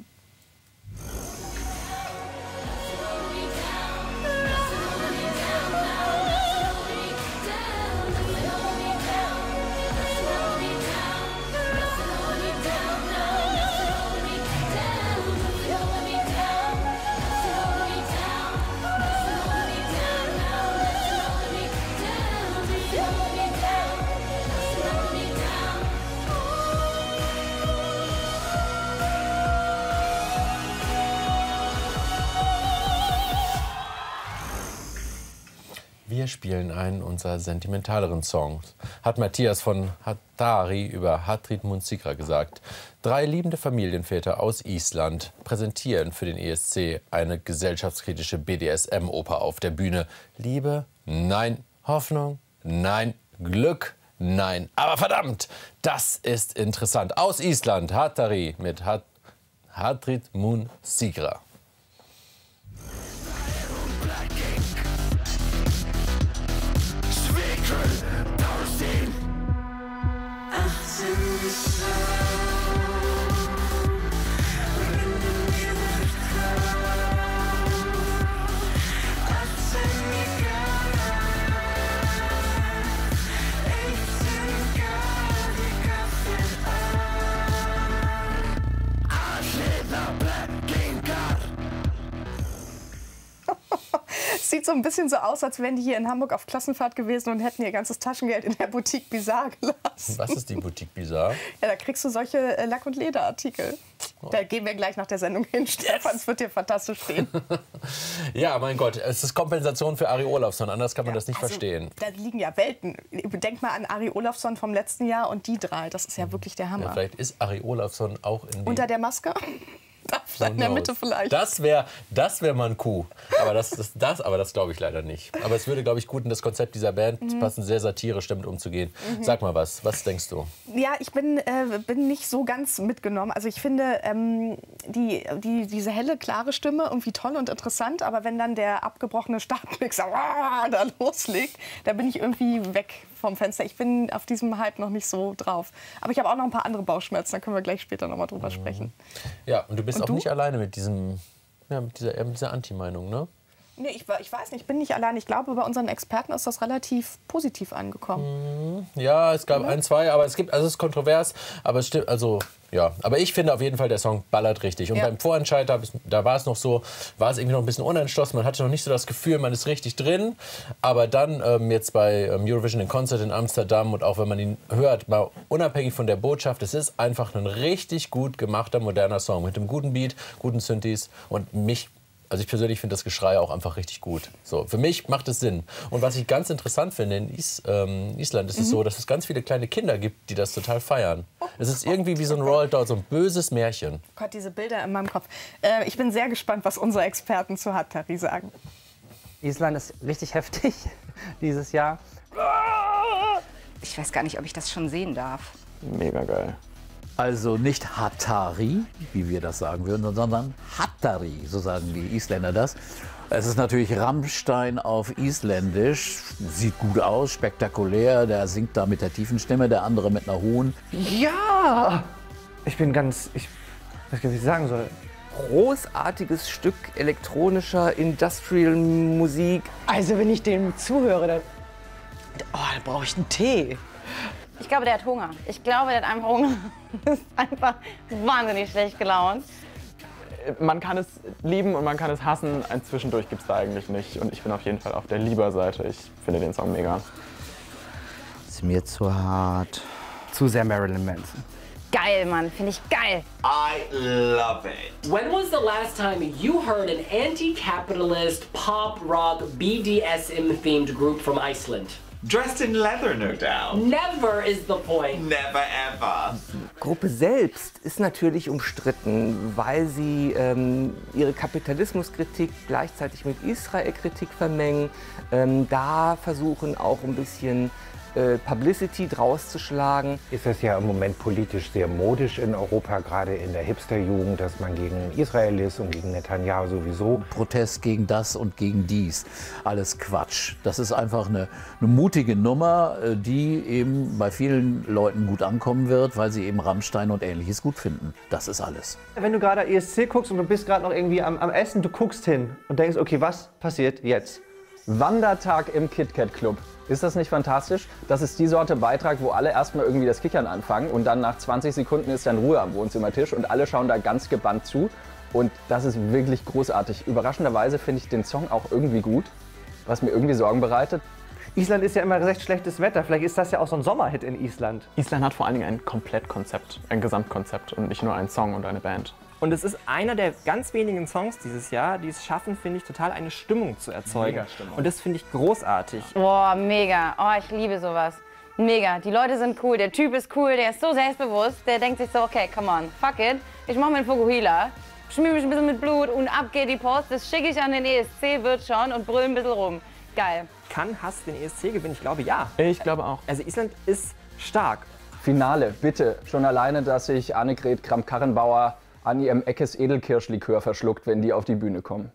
Wir spielen einen unserer sentimentaleren Songs, hat Matthias von Hattari über Hatrit Munsikra gesagt. 3 liebende Familienväter aus Island präsentieren für den ESC eine gesellschaftskritische BDSM-Oper auf der Bühne. Liebe? Nein. Hoffnung? Nein. Glück? Nein. Aber verdammt, das ist interessant. Aus Island, Hattari mit Hatrit Munsikra. Sieht so ein bisschen so aus, als wären die hier in Hamburg auf Klassenfahrt gewesen und hätten ihr ganzes Taschengeld in der Boutique Bizarre gelassen. Was ist die Boutique Bizarre? Ja, da kriegst du solche Lack- und Lederartikel. Da gehen wir gleich nach der Sendung hin, Stefan. Es wird dir fantastisch stehen. Ja, mein Gott, es ist Kompensation für Ari Olafsson, anders kann man das nicht verstehen. Da liegen ja Welten. Denk mal an Ari Olafsson vom letzten Jahr und die 3. Das ist ja wirklich der Hammer. Ja, vielleicht ist Ari Olafsson auch in Unter der Maske? In der Mitte vielleicht. Das wär mal ein Coup. Aber das glaube ich leider nicht. Aber es würde, glaube ich, gut in das Konzept dieser Band passen, sehr satirisch damit umzugehen. Sag mal was denkst du? Ja, ich bin nicht so ganz mitgenommen. Also ich finde diese helle, klare Stimme irgendwie toll und interessant. Aber wenn dann der abgebrochene Startmixer da loslegt, da bin ich irgendwie weg vom Fenster. Ich bin auf diesem Hype noch nicht so drauf. Aber ich habe auch noch ein paar andere Bauchschmerzen. Da können wir gleich später noch mal drüber sprechen. Ja, und du bist auch nicht alleine mit dieser Anti-Meinung, ne? Nee, ich weiß nicht, ich bin nicht allein. Ich glaube, bei unseren Experten ist das relativ positiv angekommen. Ja, es gab ein, zwei, aber es ist kontrovers, aber es stimmt, also ja. Aber ich finde auf jeden Fall, der Song ballert richtig. Und beim Vorentscheid, da war es irgendwie noch ein bisschen unentschlossen. Man hatte noch nicht so das Gefühl, man ist richtig drin. Aber dann jetzt bei Eurovision in Concert in Amsterdam und auch wenn man ihn hört, mal unabhängig von der Botschaft, es ist einfach ein richtig gut gemachter, moderner Song mit einem guten Beat, guten Synthes und also ich persönlich finde das Geschrei auch einfach richtig gut. So, für mich macht es Sinn. Und was ich ganz interessant finde, in Island ist es so, dass es ganz viele kleine Kinder gibt, die das total feiern. Es ist irgendwie wie so ein Roald Dahl, so ein böses Märchen. Oh Gott, diese Bilder in meinem Kopf. Ich bin sehr gespannt, was unsere Experten zu Hattari sagen. Island ist richtig heftig dieses Jahr. Ich weiß gar nicht, ob ich das schon sehen darf. Mega geil. Also nicht Hattari, wie wir das sagen würden, sondern Hattari, so sagen die Isländer das. Es ist natürlich Rammstein auf Isländisch, sieht gut aus, spektakulär, der singt da mit der tiefen Stimme, der andere mit einer hohen. Ja! Ich weiß nicht, was ich sagen soll. Großartiges Stück elektronischer Industrial-Musik. Also wenn ich dem zuhöre, dann brauche ich einen Tee. Ich glaube, der hat Hunger. Ich glaube, der hat einfach Hunger. Ist einfach wahnsinnig schlecht gelaunt. Man kann es lieben und man kann es hassen. Ein Zwischendurch gibt es da eigentlich nicht. Und ich bin auf jeden Fall auf der Lieber-Seite. Ich finde den Song mega. Ist mir zu hart. Zu sehr Marilyn Manson. Geil, Mann. Finde ich geil. I love it. When was the last time you heard an anti-capitalist, pop-rock, BDSM-themed group from Iceland? Dressed in leather, no doubt. Never is the point. Never ever. Die Gruppe selbst ist natürlich umstritten, weil sie ihre Kapitalismuskritik gleichzeitig mit Israel-Kritik vermengen. Da versuchen auch ein bisschen Publicity draus zu schlagen. Ist es ja im Moment politisch sehr modisch in Europa, gerade in der Hipsterjugend, dass man gegen Israel ist und gegen Netanyahu sowieso. Protest gegen das und gegen dies. Alles Quatsch. Das ist einfach eine mutige Nummer, die eben bei vielen Leuten gut ankommen wird, weil sie eben Rammstein und Ähnliches gut finden. Das ist alles. Wenn du gerade ESC guckst und du bist gerade noch irgendwie am Essen, du guckst hin und denkst, okay, was passiert jetzt? Wandertag im KitKat Club. Ist das nicht fantastisch? Das ist die Sorte Beitrag, wo alle erstmal irgendwie das Kichern anfangen und dann nach 20 Sekunden ist dann Ruhe am Wohnzimmertisch und alle schauen da ganz gebannt zu. Und das ist wirklich großartig. Überraschenderweise finde ich den Song auch irgendwie gut, was mir irgendwie Sorgen bereitet. Island ist ja immer recht schlechtes Wetter. Vielleicht ist das ja auch so ein Sommerhit in Island. Island hat vor allen Dingen ein Komplettkonzept, ein Gesamtkonzept und nicht nur einen Song und eine Band. Und es ist einer der ganz wenigen Songs dieses Jahr, die es schaffen, finde ich, total eine Stimmung zu erzeugen. Mega-Stimmung. Und das finde ich großartig. Boah, mega. Oh, ich liebe sowas. Mega. Die Leute sind cool, der Typ ist cool, der ist so selbstbewusst, der denkt sich so, okay, come on, fuck it. Ich mache mir einen Fukuhila, schmier mich ein bisschen mit Blut und ab geht die Post. Das schicke ich an den ESC, wird schon und brüll ein bisschen rum. Geil. Kann Hass den ESC gewinnen? Ich glaube, ja. Ich glaube auch. Also Island ist stark. Finale, bitte. Schon alleine, dass sich Annegret Kramp-Karrenbauer an ihrem Eckes Edelkirschlikör verschluckt, wenn die auf die Bühne kommen.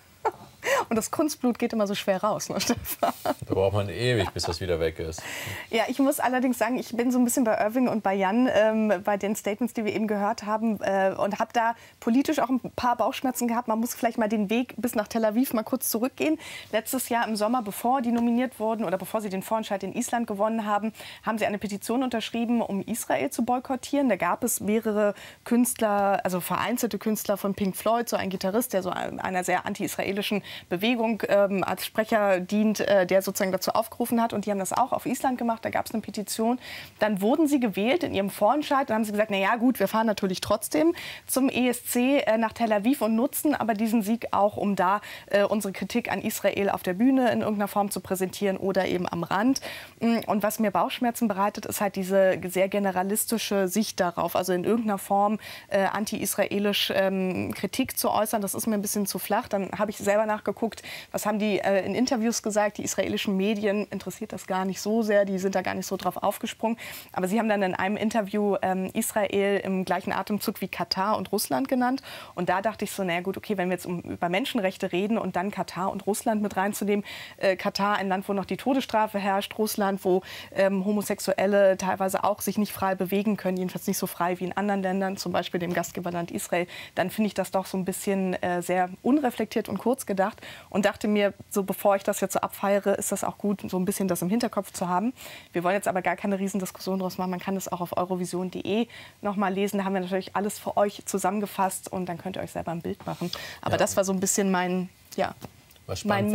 Und das Kunstblut geht immer so schwer raus, ne, Stefan? Da braucht man ewig, bis das wieder weg ist. Ja, ich muss allerdings sagen, ich bin so ein bisschen bei Irving und bei Jan, bei den Statements, die wir eben gehört haben, und habe da politisch auch ein paar Bauchschmerzen gehabt. Man muss vielleicht mal den Weg bis nach Tel Aviv mal kurz zurückgehen. Letztes Jahr im Sommer, bevor die nominiert wurden oder bevor sie den Vorentscheid in Island gewonnen haben, haben sie eine Petition unterschrieben, um Israel zu boykottieren. Da gab es mehrere Künstler, also vereinzelte Künstler von Pink Floyd, so ein Gitarrist, der so einer sehr anti-israelischen Bewegung Bewegung als Sprecher dient, der sozusagen dazu aufgerufen hat. Und die haben das auch auf Island gemacht. Da gab es eine Petition. Dann wurden sie gewählt in ihrem Vorentscheid. Dann haben sie gesagt, na ja, gut, wir fahren natürlich trotzdem zum ESC nach Tel Aviv und nutzen aber diesen Sieg auch, um da unsere Kritik an Israel auf der Bühne in irgendeiner Form zu präsentieren oder eben am Rand. Und was mir Bauchschmerzen bereitet, ist halt diese sehr generalistische Sicht darauf, also in irgendeiner Form anti-israelisch Kritik zu äußern. Das ist mir ein bisschen zu flach. Dann habe ich selber nachgeguckt, was haben die in Interviews gesagt. Die israelischen Medien interessiert das gar nicht so sehr, die sind da gar nicht so drauf aufgesprungen. Aber sie haben dann in einem Interview Israel im gleichen Atemzug wie Katar und Russland genannt. Und da dachte ich so, naja gut, okay, wenn wir jetzt über Menschenrechte reden und dann Katar und Russland mit reinzunehmen. Katar, ein Land, wo noch die Todesstrafe herrscht, Russland, wo Homosexuelle teilweise auch sich nicht frei bewegen können, jedenfalls nicht so frei wie in anderen Ländern, zum Beispiel dem Gastgeberland Israel, dann finde ich das doch so ein bisschen sehr unreflektiert und kurz gedacht und dachte mir, so bevor ich das jetzt so abfeiere, ist das auch gut, so ein bisschen das im Hinterkopf zu haben. Wir wollen jetzt aber gar keine Riesendiskussion daraus machen. Man kann das auch auf eurovision.de noch mal lesen. Da haben wir natürlich alles für euch zusammengefasst und dann könnt ihr euch selber ein Bild machen. Aber das war so ein bisschen mein, ja, was spannend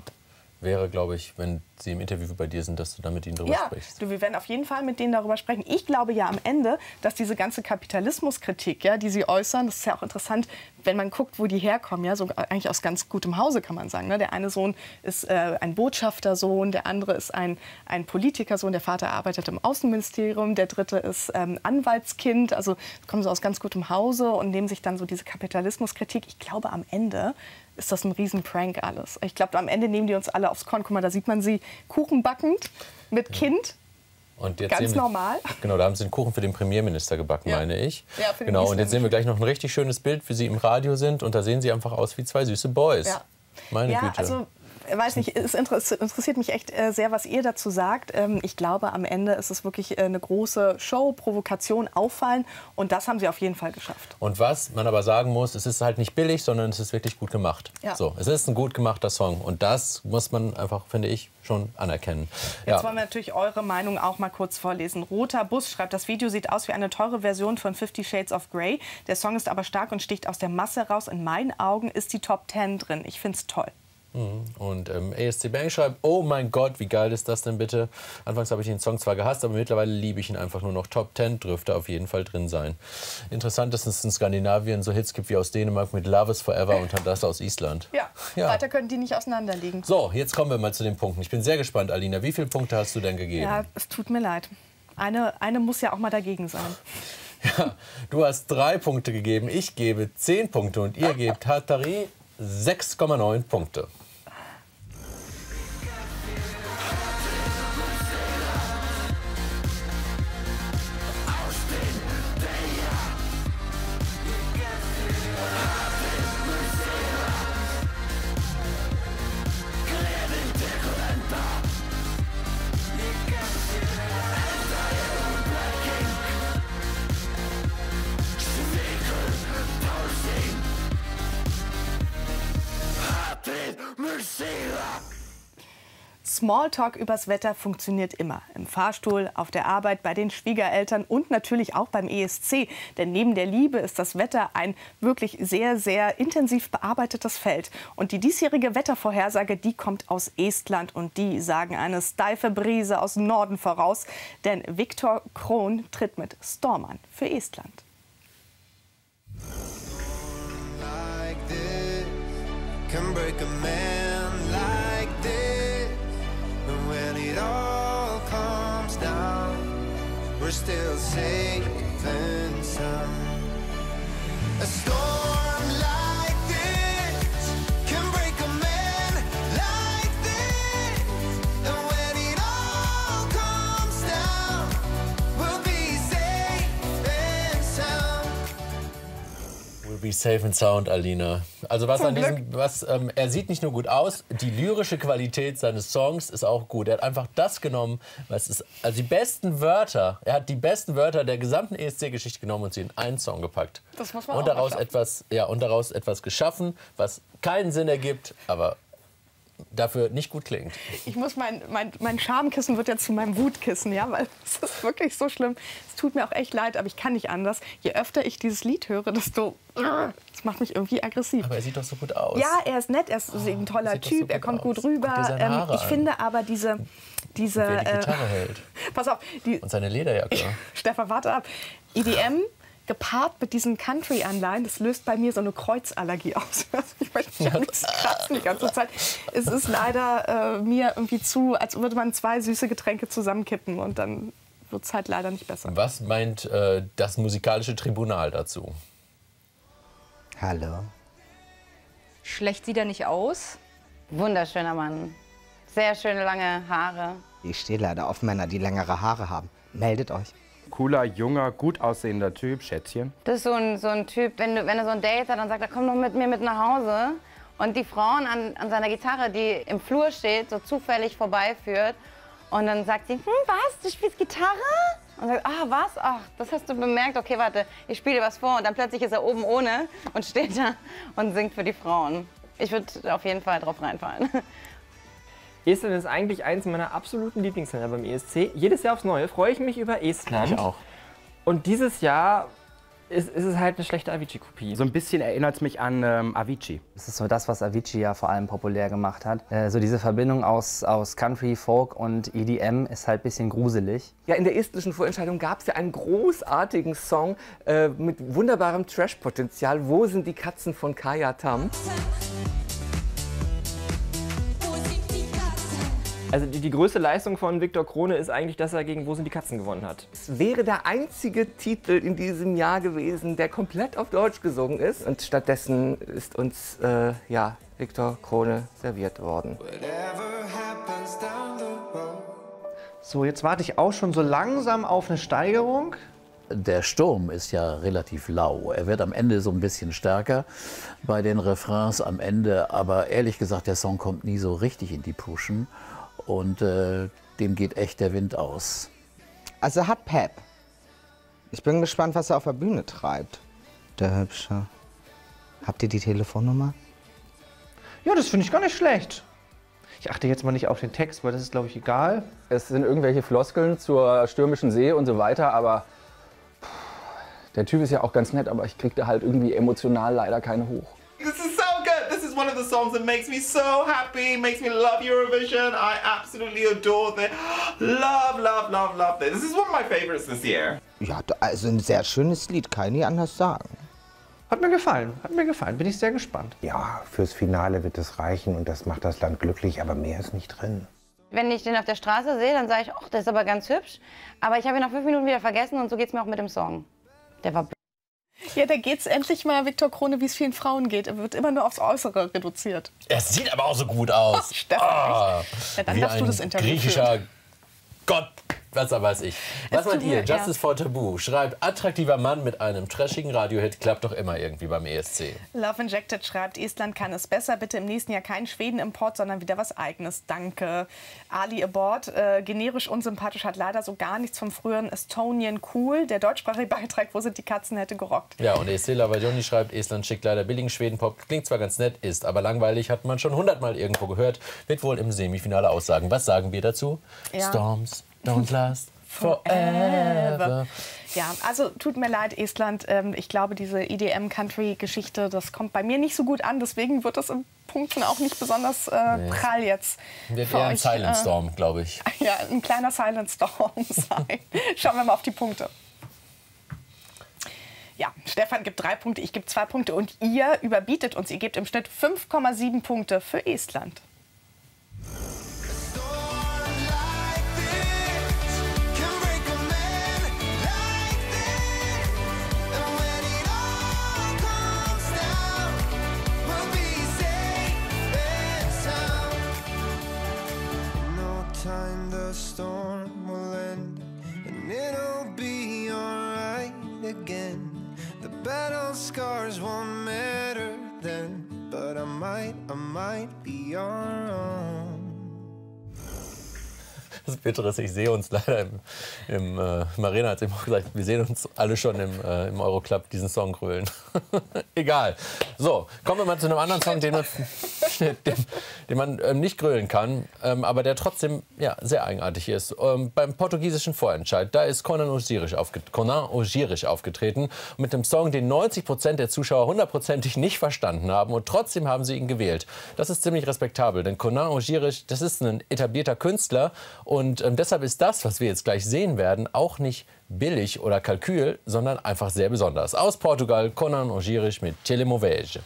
wäre, glaube ich, wenn sie im Interview bei dir sind, dass du da mit ihnen drüber sprichst. Wir werden auf jeden Fall mit denen darüber sprechen. Ich glaube ja am Ende, dass diese ganze Kapitalismuskritik, ja, die sie äußern, das ist ja auch interessant, wenn man guckt, wo die herkommen, ja, so eigentlich aus ganz gutem Hause, kann man sagen. Ne? Der eine Sohn ist ein Botschaftersohn, der andere ist ein Politikersohn, der Vater arbeitet im Außenministerium, der dritte ist Anwaltskind, also kommen so aus ganz gutem Hause und nehmen sich dann so diese Kapitalismuskritik. Ich glaube am Ende ist das ein Riesenprank alles. Ich glaube, am Ende nehmen die uns alle aufs Korn. Guck mal, da sieht man sie Kuchen backend mit Kind. Und jetzt ganz normal. Genau, da haben sie den Kuchen für den Premierminister gebacken, meine ich. Ja, für den genau, und jetzt sehen wir gleich noch ein richtig schönes Bild, wie sie im Radio sind. Und da sehen sie einfach aus wie zwei süße Boys. Ja. Meine Güte. Also, ich weiß nicht, es interessiert mich echt sehr, was ihr dazu sagt. Ich glaube, am Ende ist es wirklich eine große Show, Provokation, Auffallen. Und das haben sie auf jeden Fall geschafft. Und was man aber sagen muss, es ist halt nicht billig, sondern es ist wirklich gut gemacht. Ja. So, es ist ein gut gemachter Song. Und das muss man einfach, finde ich, schon anerkennen. Jetzt wollen wir natürlich eure Meinung auch mal kurz vorlesen. Roter Bus schreibt, das Video sieht aus wie eine teure Version von 50 Shades of Grey. Der Song ist aber stark und sticht aus der Masse raus. In meinen Augen ist die Top 10 drin. Ich finde es toll. Und ASC Bang schreibt, oh mein Gott, wie geil ist das denn bitte? Anfangs habe ich den Song zwar gehasst, aber mittlerweile liebe ich ihn einfach nur noch. Top 10 dürfte auf jeden Fall drin sein. Interessant, dass es in Skandinavien so Hits gibt wie aus Dänemark mit Love is Forever und dann das aus Island. Ja, weiter können die nicht auseinanderliegen. So, jetzt kommen wir mal zu den Punkten. Ich bin sehr gespannt, Alina. Wie viele Punkte hast du denn gegeben? Ja, es tut mir leid. Eine muss ja auch mal dagegen sein. Ja, du hast 3 Punkte gegeben, ich gebe 10 Punkte und ihr gebt Hattari 6,9 Punkte. Smalltalk übers Wetter funktioniert immer. Im Fahrstuhl, auf der Arbeit, bei den Schwiegereltern und natürlich auch beim ESC. Denn neben der Liebe ist das Wetter ein wirklich sehr, sehr intensiv bearbeitetes Feld. Und die diesjährige Wettervorhersage, die kommt aus Estland. Und die sagen eine steife Brise aus dem Norden voraus. Denn Viktor Kron tritt mit Storm an für Estland. Can break a man like this, and when it all comes down, we're still safe and sound. A storm like this can break a man like this, and when it all comes down, we'll be safe and sound. We'll be safe and sound, Alina. Also er sieht nicht nur gut aus, die lyrische Qualität seines Songs ist auch gut. Er hat einfach das genommen, was ist, also die besten Wörter, er hat die besten Wörter der gesamten ESC-Geschichte genommen und sie in einen Song gepackt. Das muss man und daraus etwas geschaffen, was keinen Sinn ergibt, aber dafür nicht gut klingt. Ich muss mein Schamkissen wird jetzt zu meinem Wutkissen, ja, weil es ist wirklich so schlimm. Es tut mir auch echt leid, aber ich kann nicht anders. Je öfter ich dieses Lied höre, desto das macht mich irgendwie aggressiv. Aber er sieht doch so gut aus. Ja, er ist nett, er ist ein toller Typ, er kommt gut rüber. Guck dir seine Haare Ich finde aber diese Wie er die Gitarre hält. Pass auf, Und seine Lederjacke. Stefan, warte ab. EDM gepaart mit diesen Country-Anleihen, das löst bei mir so eine Kreuzallergie aus. Ich möchte mich am liebsten kratzen die ganze Zeit. Es ist leider mir irgendwie zu, als würde man 2 süße Getränke zusammenkippen und dann wird es halt leider nicht besser. Was meint das musikalische Tribunal dazu? Hallo. Schlecht sieht er nicht aus. Wunderschöner Mann. Sehr schöne lange Haare. Ich stehe leider auf Männer, die längere Haare haben. Meldet euch. Cooler, junger, gut aussehender Typ, Schätzchen. Das ist so ein Typ, wenn er so ein Date hat, dann sagt er, komm doch mit mir mit nach Hause. Und die Frauen an seiner Gitarre, die im Flur steht, so zufällig vorbeiführt. Und dann sagt sie, was, du spielst Gitarre? Und sagt, was? Ach, das hast du bemerkt? Okay, warte, ich spiele was vor. Und dann plötzlich ist er oben ohne und steht da und singt für die Frauen. Ich würde auf jeden Fall drauf reinfallen. Estland ist eigentlich eins meiner absoluten Lieblingsländer beim ESC. Jedes Jahr aufs Neue freue ich mich über Estland. Ich auch. Und dieses Jahr ist es halt eine schlechte Avicii-Kopie. So ein bisschen erinnert es mich an Avicii. Das ist so das, was Avicii ja vor allem populär gemacht hat. So diese Verbindung aus Country, Folk und EDM ist halt ein bisschen gruselig. Ja, in der estnischen Vorentscheidung gab es ja einen großartigen Song mit wunderbarem Trash-Potenzial. Wo sind die Katzen von Kaya Tam? Also die größte Leistung von Viktor Krone ist eigentlich, dass er gegen Wo sind die Katzen gewonnen hat. Es wäre der einzige Titel in diesem Jahr gewesen, der komplett auf Deutsch gesungen ist. Und stattdessen ist uns Viktor Krone serviert worden. So, jetzt warte ich auch schon so langsam auf eine Steigerung. Der Sturm ist ja relativ lau. Er wird am Ende so ein bisschen stärker bei den Refrains am Ende. Aber ehrlich gesagt, der Song kommt nie so richtig in die Puschen. Und dem geht echt der Wind aus. Also er hat Pep. Ich bin gespannt, was er auf der Bühne treibt. Der Hübsche. Habt ihr die Telefonnummer? Ja, das finde ich gar nicht schlecht. Ich achte jetzt mal nicht auf den Text, weil das ist, glaube ich, egal. Es sind irgendwelche Floskeln zur stürmischen See und so weiter, aber der Typ ist ja auch ganz nett, aber ich krieg da halt irgendwie emotional leider keine hoch. This is so good. This is one of the songs that makes me so happy, makes me love Eurovision. I absolutely adore it. Love, love, love, love this. This is one of my favorites this year. Ja, also ein sehr schönes Lied, kann ich nie anders sagen. Hat mir gefallen, bin ich sehr gespannt. Ja, fürs Finale wird es reichen und das macht das Land glücklich, aber mehr ist nicht drin. Wenn ich den auf der Straße sehe, dann sage ich, ach, der ist aber ganz hübsch. Aber ich habe ihn nach 5 Minuten wieder vergessen und so geht es mir auch mit dem Song. Der war Ja, da geht's endlich mal Viktor Krone, wie es vielen Frauen geht. Er wird immer nur aufs Äußere reduziert. Er sieht aber auch so gut aus. Oh, Stefan, echt? Ja, dann wie darfst du ein das Interview griechischer führen. Gott. Was weiß ich. Was meint ihr? ja. Justice for Taboo schreibt, attraktiver Mann mit einem trashigen Radiohit klappt doch immer irgendwie beim ESC. Love Injected schreibt, Estland kann es besser. Bitte im nächsten Jahr kein Schweden-Import, sondern wieder was Eigenes. Danke. Ali Abort, generisch unsympathisch, hat leider so gar nichts vom früheren Estonian Cool. Der deutschsprachige Beitrag, Wo sind die Katzen, hätte gerockt. Ja, und ESC Lavajoni schreibt, Estland schickt leider billigen Schwedenpop. Klingt zwar ganz nett, ist aber langweilig, hat man schon 100-mal irgendwo gehört. Wird wohl im Semifinale aussagen. Was sagen wir dazu? Ja. Storms don't last forever. Ja, also tut mir leid, Estland. Ich glaube, diese EDM-Country-Geschichte, das kommt bei mir nicht so gut an. Deswegen wird das in Punkten auch nicht besonders prall jetzt. Wird für eher ein euch, Silent Storm, glaube ich. Ja, ein kleiner Silent Storm sein. Schauen wir mal auf die Punkte. Ja, Stefan gibt 3 Punkte, ich gebe 2 Punkte und ihr überbietet uns. Ihr gebt im Schnitt 5,7 Punkte für Estland. Storm will end and it'll be alright again. The battle scars won't matter then, but I might be your own. Das Bittere ist, ich sehe uns leider Marina hat es eben auch gesagt, wir sehen uns alle schon im Euroclub diesen Song grölen. Egal. So, kommen wir mal zu einem anderen Song, den uns... den man nicht grölen kann, aber der trotzdem ja, sehr eigenartig ist. Beim portugiesischen Vorentscheid, da ist Conan Osiris aufgetreten mit einem Song, den 90% der Zuschauer hundertprozentig nicht verstanden haben und trotzdem haben sie ihn gewählt. Das ist ziemlich respektabel, denn Conan Osiris, das ist ein etablierter Künstler und deshalb ist das, was wir jetzt gleich sehen werden, auch nicht billig oder Kalkül, sondern einfach sehr besonders. Aus Portugal, Conan Osiris mit Telemovege.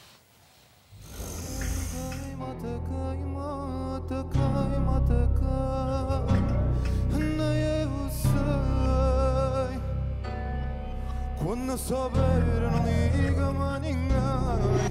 Quando souber, não diga mais ninguém.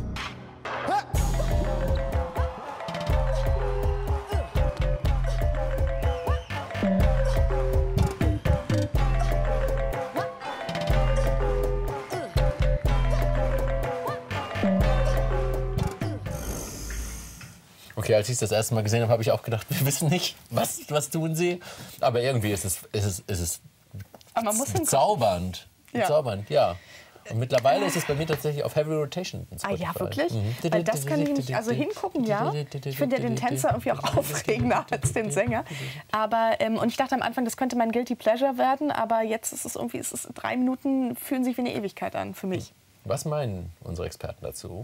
Okay, als ich das erste Mal gesehen habe, habe ich auch gedacht, wir wissen nicht, was tun sie. Aber irgendwie ist es Aber man muss bezaubernd. Ja. Bezaubernd, ja. Und mittlerweile ist es bei mir tatsächlich auf Heavy Rotation. Ah ja, wirklich? Mhm. Weil das kann ich nämlich, also hingucken, ja. Ich finde ja den Tänzer irgendwie auch aufregender als den Sänger. Aber, und ich dachte am Anfang, das könnte mein Guilty Pleasure werden, aber jetzt ist es irgendwie, 3 Minuten fühlen sich wie eine Ewigkeit an für mich. Was meinen unsere Experten dazu?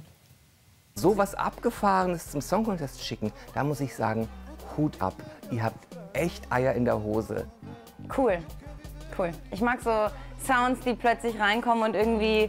So was Abgefahrenes zum Song Contest schicken, da muss ich sagen, Hut ab. Ihr habt echt Eier in der Hose. Cool. Cool. Ich mag so Sounds, die plötzlich reinkommen und irgendwie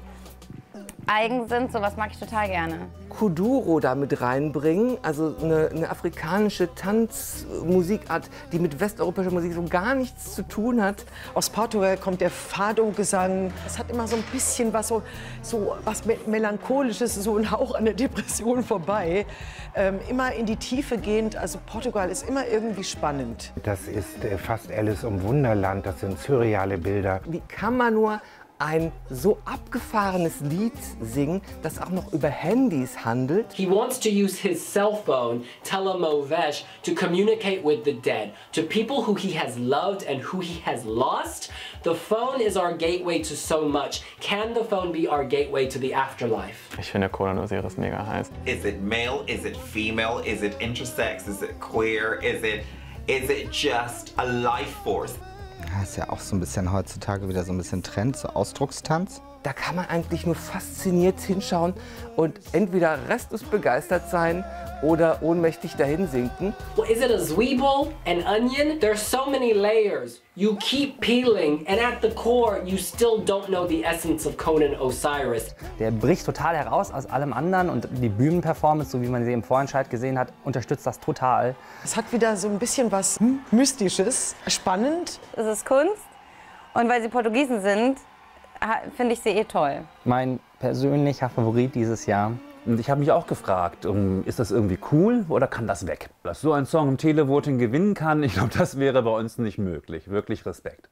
eigen sind. Sowas mag ich total gerne. Kuduro da mit reinbringen, also eine afrikanische Tanzmusikart, die mit westeuropäischer Musik so gar nichts zu tun hat. Aus Portugal kommt der Fado-Gesang. Es hat immer so ein bisschen was, so was Melancholisches, so ein Hauch an der Depression vorbei. Immer in die Tiefe gehend. Also Portugal ist immer irgendwie spannend. Das ist fast Alice im Wunderland, das sind surreale Bilder. Wie kann man nur ein so abgefahrenes Lied singen, das auch noch über Handys handelt? He wants to use his cell phone, Telemovege, to communicate with the dead, to people who he has loved and who he has lost. The phone is our gateway to so much. Can the phone be our gateway to the afterlife? Ich finde Conan Osiris mega heiß. Is it male? Is it female? Is it intersex? Is it queer? Is it just a life force? Ja, ist ja auch so ein bisschen heutzutage wieder so ein bisschen Trend, so Ausdruckstanz. Da kann man eigentlich nur fasziniert hinschauen und entweder restlos begeistert sein oder ohnmächtig dahin sinken. Well, is it a Zwiebel, an onion? There's so many layers. You keep peeling and at the core you still don't know the essence of Conan Osiris. Der bricht total heraus aus allem anderen und die Bühnenperformance, so wie man sie im Vorentscheid gesehen hat, unterstützt das total. Es hat wieder so ein bisschen was Mystisches, spannend. Es ist Kunst und weil sie Portugiesen sind, finde ich sie eh toll. Mein persönlicher Favorit dieses Jahr. Und ich habe mich auch gefragt, ist das irgendwie cool oder kann das weg? Dass so ein Song im Televoting gewinnen kann, ich glaube, das wäre bei uns nicht möglich. Wirklich Respekt.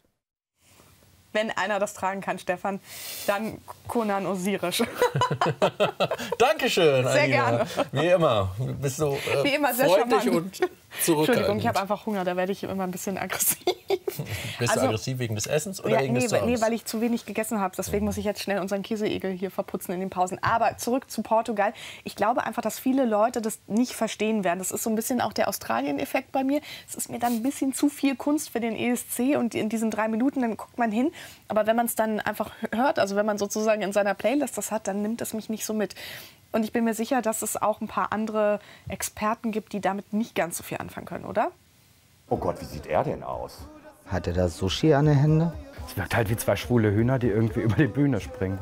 Wenn einer das tragen kann, Stefan, dann Conan Osiris. Dankeschön, Sehr Alina. gerne. Wie immer. Du bist so Wie immer sehr freundlich charmant. und zurückhaltend. Entschuldigung, ich habe einfach Hunger, da werde ich immer ein bisschen aggressiv. Bist du aggressiv wegen des Essens oder wegen des Songs? Nee, weil ich zu wenig gegessen habe. Deswegen muss ich jetzt schnell unseren Käseigel hier verputzen in den Pausen. Aber zurück zu Portugal. Ich glaube einfach, dass viele Leute das nicht verstehen werden. Das ist so ein bisschen auch der Australien-Effekt bei mir. Es ist mir dann ein bisschen zu viel Kunst für den ESC und in diesen 3 Minuten, dann guckt man hin. Aber wenn man es dann einfach hört, also wenn man sozusagen in seiner Playlist das hat, dann nimmt es mich nicht so mit. Und ich bin mir sicher, dass es auch ein paar andere Experten gibt, die damit nicht ganz so viel anfangen können, oder? Oh Gott, wie sieht er denn aus? Hat er da Sushi an den Händen? Es wirkt halt wie 2 schwule Hühner, die irgendwie über die Bühne springen.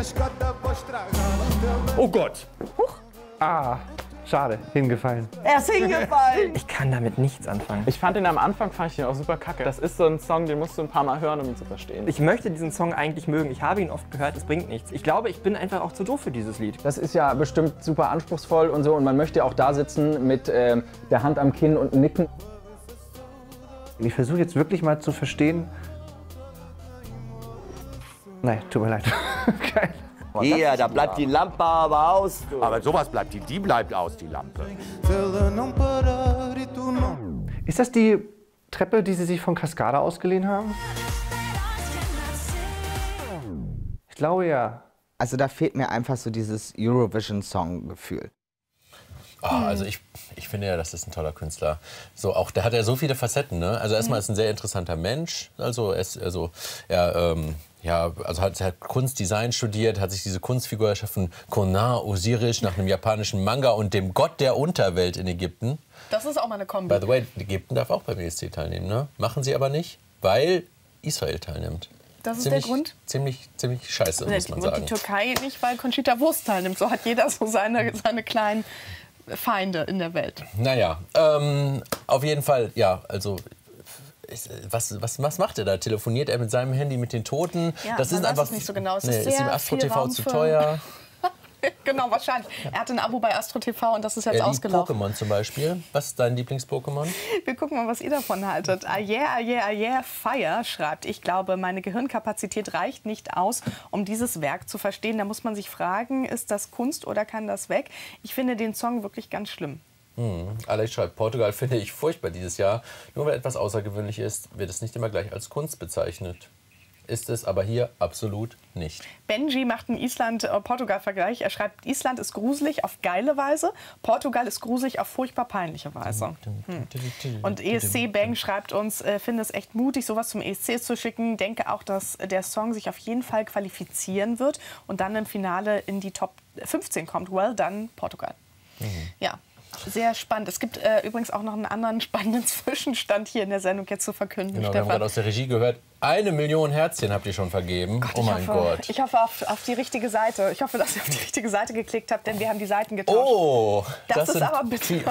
Oh Gott! Huch. Ah, schade, hingefallen. Er ist hingefallen. Ich kann damit nichts anfangen. Ich fand ihn am Anfang auch super kacke. Das ist so ein Song, den musst du ein paar Mal hören, um ihn zu verstehen. Ich möchte diesen Song eigentlich mögen. Ich habe ihn oft gehört, es bringt nichts. Ich glaube, ich bin einfach auch zu doof für dieses Lied. Das ist ja bestimmt super anspruchsvoll und so. Und man möchte auch da sitzen mit der Hand am Kinn und nicken. Ich versuche jetzt wirklich mal zu verstehen. Nein, tut mir leid. Geil. Hier, da bleibt die Lampe aber aus. Du. Aber sowas bleibt die bleibt aus, die Lampe. Ist das die Treppe, die Sie sich von Cascada ausgeliehen haben? Ich glaube ja. Also da fehlt mir einfach so dieses Eurovision-Song-Gefühl. Also ich finde ja, das ist ein toller Künstler. So, auch, der hat ja so viele Facetten. Ne? Also erstmal ist ein sehr interessanter Mensch. Also hat Kunstdesign studiert, hat sich diese Kunstfigur erschaffen, Conan Osiris, nach einem japanischen Manga und dem Gott der Unterwelt in Ägypten. Das ist auch mal eine Kombi. By the way, Ägypten darf auch beim ESC teilnehmen. Ne? Machen sie aber nicht, weil Israel teilnimmt. Das ist der Grund? Ziemlich scheiße, muss man sagen. Und die Türkei nicht, weil Conchita Wurst teilnimmt. So hat jeder so seine kleinen Feinde in der Welt. Naja, auf jeden Fall, ja, also was macht er da? Telefoniert er mit seinem Handy mit den Toten? Ja, das ist man einfach weiß es nicht so genau. Es ist ihm Astro TV zu für- teuer? Genau, wahrscheinlich. Er hat ein Abo bei Astro TV und das ist jetzt Er liebt ausgelaufen. Pokémon zum Beispiel. Was ist dein Lieblings-Pokémon? Wir gucken mal, was ihr davon haltet. Ah yeah, Fire schreibt, ich glaube, meine Gehirnkapazität reicht nicht aus, um dieses Werk zu verstehen. Da muss man sich fragen, ist das Kunst oder kann das weg? Ich finde den Song wirklich ganz schlimm. Alex schreibt, Portugal finde ich furchtbar dieses Jahr. Nur weil etwas außergewöhnlich ist, wird es nicht immer gleich als Kunst bezeichnet. Ist es aber hier absolut nicht. Benji macht einen Island-Portugal-Vergleich. Er schreibt, Island ist gruselig auf geile Weise, Portugal ist gruselig auf furchtbar peinliche Weise. Und ESC Bang schreibt uns, finde es echt mutig, sowas zum ESC zu schicken. Denke auch, dass der Song sich auf jeden Fall qualifizieren wird und dann im Finale in die Top 15 kommt. Well done, Portugal. Ja. Sehr spannend. Es gibt übrigens auch noch einen anderen spannenden Zwischenstand hier in der Sendung jetzt zu verkünden. Genau, wir haben gerade aus der Regie gehört, 1 Million Herzchen habt ihr schon vergeben. Oh mein Gott. Ich hoffe auf die richtige Seite. Ich hoffe, dass ihr auf die richtige Seite geklickt habt, denn wir haben die Seiten getauscht. Oh, das ist aber bitte.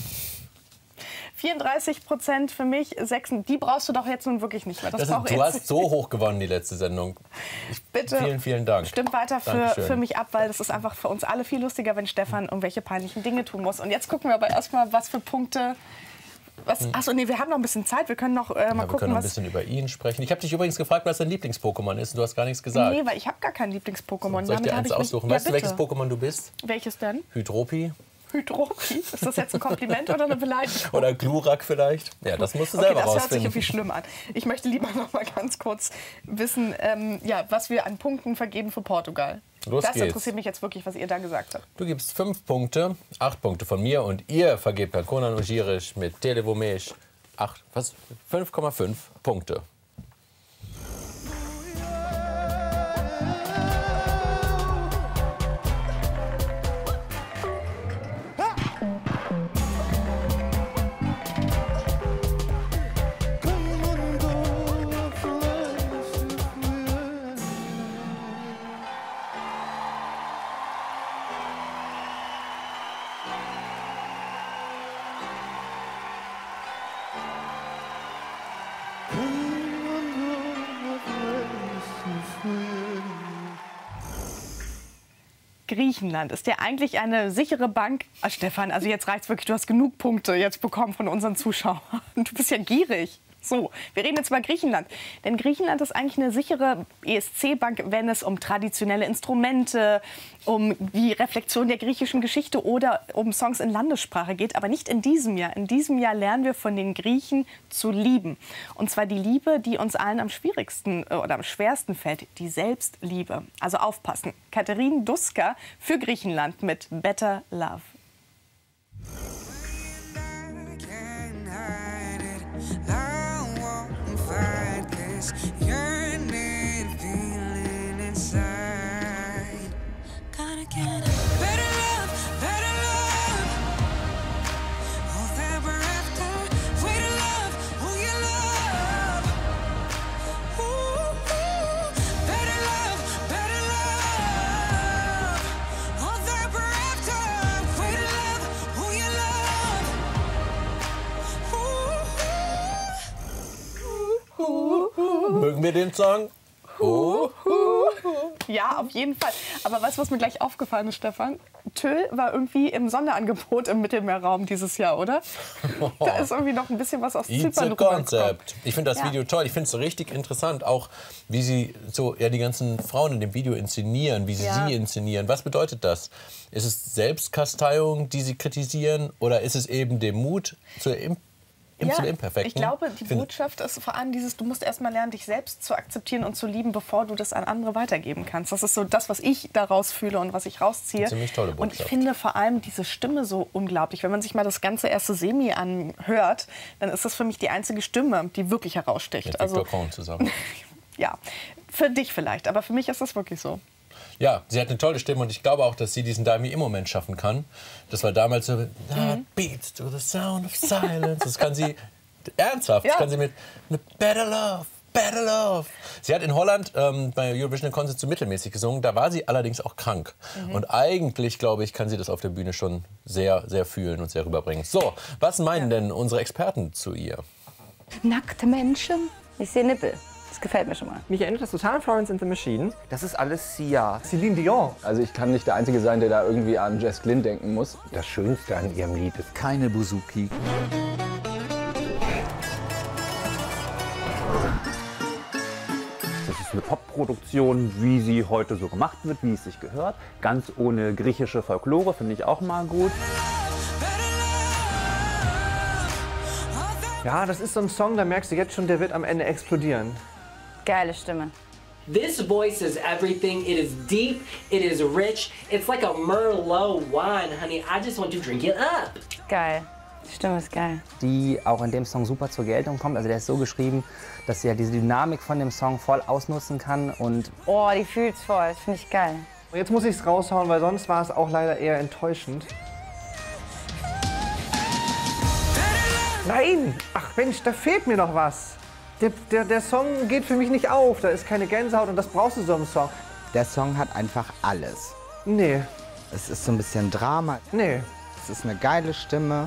34% für mich, 6, die brauchst du doch jetzt nun wirklich nicht mehr. Du hast so hoch gewonnen, die letzte Sendung. Bitte vielen Dank. Stimmt weiter für mich ab, weil das ist einfach für uns alle viel lustiger, wenn Stefan irgendwelche peinlichen Dinge tun muss. Und jetzt gucken wir aber erstmal, was für Punkte... Achso, nee, wir haben noch ein bisschen Zeit. Wir können noch mal gucken, wir können noch ein bisschen über ihn sprechen. Ich habe dich übrigens gefragt, was dein Lieblings-Pokémon ist. Und du hast gar nichts gesagt. Nee, weil ich habe gar kein Lieblings-Pokémon. Soll ich dir eins aussuchen? Weißt du, welches Pokémon du bist? Welches denn? Hydropi. Hydropi? Ist das jetzt ein Kompliment oder eine Beleidigung? Oder Glurak vielleicht? Ja, das musst du selber das hört sich rausfinden. irgendwie schlimm an. Ich möchte lieber noch mal ganz kurz wissen, was wir an Punkten vergeben für Portugal. Los das geht's. interessiert mich jetzt wirklich, was ihr da gesagt habt. Du gibst 5 Punkte, 8 Punkte von mir und ihr vergebt an Conan Osiris mit Televomesh 5,5 Punkte. Griechenland, ist ja eigentlich eine sichere Bank. Ah, Stefan, also jetzt reicht's wirklich. Du hast genug Punkte jetzt bekommen von unseren Zuschauern. Du bist ja gierig. So, wir reden jetzt über Griechenland. Denn Griechenland ist eigentlich eine sichere ESC-Bank, wenn es um traditionelle Instrumente, um die Reflexion der griechischen Geschichte oder um Songs in Landessprache geht. Aber nicht in diesem Jahr. In diesem Jahr lernen wir von den Griechen zu lieben. Und zwar die Liebe, die uns allen am schwierigsten oder am schwersten fällt, die Selbstliebe. Also aufpassen. Katharine Duska für Griechenland mit Better Love. Mögen wir den Song? Ja, auf jeden Fall. Aber weißt du, was mir gleich aufgefallen ist, Stefan? Tüll war irgendwie im Sonderangebot im Mittelmeerraum dieses Jahr, oder? Da ist irgendwie noch ein bisschen was aus Zypern rübergekommen. Ich finde das Video toll. Ich finde es so richtig interessant, auch wie sie so die ganzen Frauen in dem Video inszenieren, wie sie sie inszenieren. Was bedeutet das? Ist es Selbstkasteiung, die sie kritisieren, oder ist es eben der Mut zur zum Imperfekten. Ich glaube, die Botschaft ist vor allem dieses, du musst erst mal lernen, dich selbst zu akzeptieren und zu lieben, bevor du das an andere weitergeben kannst. Das ist so das, was ich daraus fühle und was ich rausziehe. Ziemlich tolle Botschaft. Und ich finde vor allem diese Stimme so unglaublich. Wenn man sich mal das ganze erste Semi anhört, dann ist das für mich die einzige Stimme, die wirklich heraussticht. Mit Victor Kron zusammen. Ja, für dich vielleicht, aber für mich ist das wirklich so. Ja, sie hat eine tolle Stimme und ich glaube auch, dass sie diesen Dime im Moment schaffen kann. Das war damals so, Beats to the sound of silence. Das kann sie ernsthaft, das kann sie mit Better Love, Better Love. Sie hat in Holland bei Eurovision Concert so mittelmäßig gesungen, da war sie allerdings auch krank. Und eigentlich, glaube ich, kann sie das auf der Bühne schon sehr, sehr fühlen und sehr rüberbringen. So, was meinen denn unsere Experten zu ihr? Nackte Menschen? Ich sehe Nippel. Das gefällt mir schon mal. Mich erinnert das total an Florence and the Machine. Das ist alles Sia. Celine Dion. Also ich kann nicht der Einzige sein, der da irgendwie an Jess Glynn denken muss. Das Schönste an ihrem Lied ist keine Bouzouki. Das ist eine Popproduktion, wie sie heute so gemacht wird, wie es sich gehört. Ganz ohne griechische Folklore, finde ich auch mal gut. Ja, das ist so ein Song, da merkst du jetzt schon, der wird am Ende explodieren. Geile Stimme. This voice is everything. It is deep. It is rich. It's like a Merlot wine, honey. I just want to drink it up. Geil. Die Stimme ist geil. Die auch in dem Song super zur Geltung kommt. Also der ist so geschrieben, dass sie ja diese Dynamik von dem Song voll ausnutzen kann. Und oh, die fühlt's voll. Das finde ich geil. Und jetzt muss ich es raushauen, weil sonst war es auch leider eher enttäuschend. Nein! Ach Mensch, da fehlt mir noch was. Der Song geht für mich nicht auf. Da ist keine Gänsehaut und das brauchst du so im Song. Der Song hat einfach alles. Nee. Es ist so ein bisschen Drama. Nee. Es ist eine geile Stimme.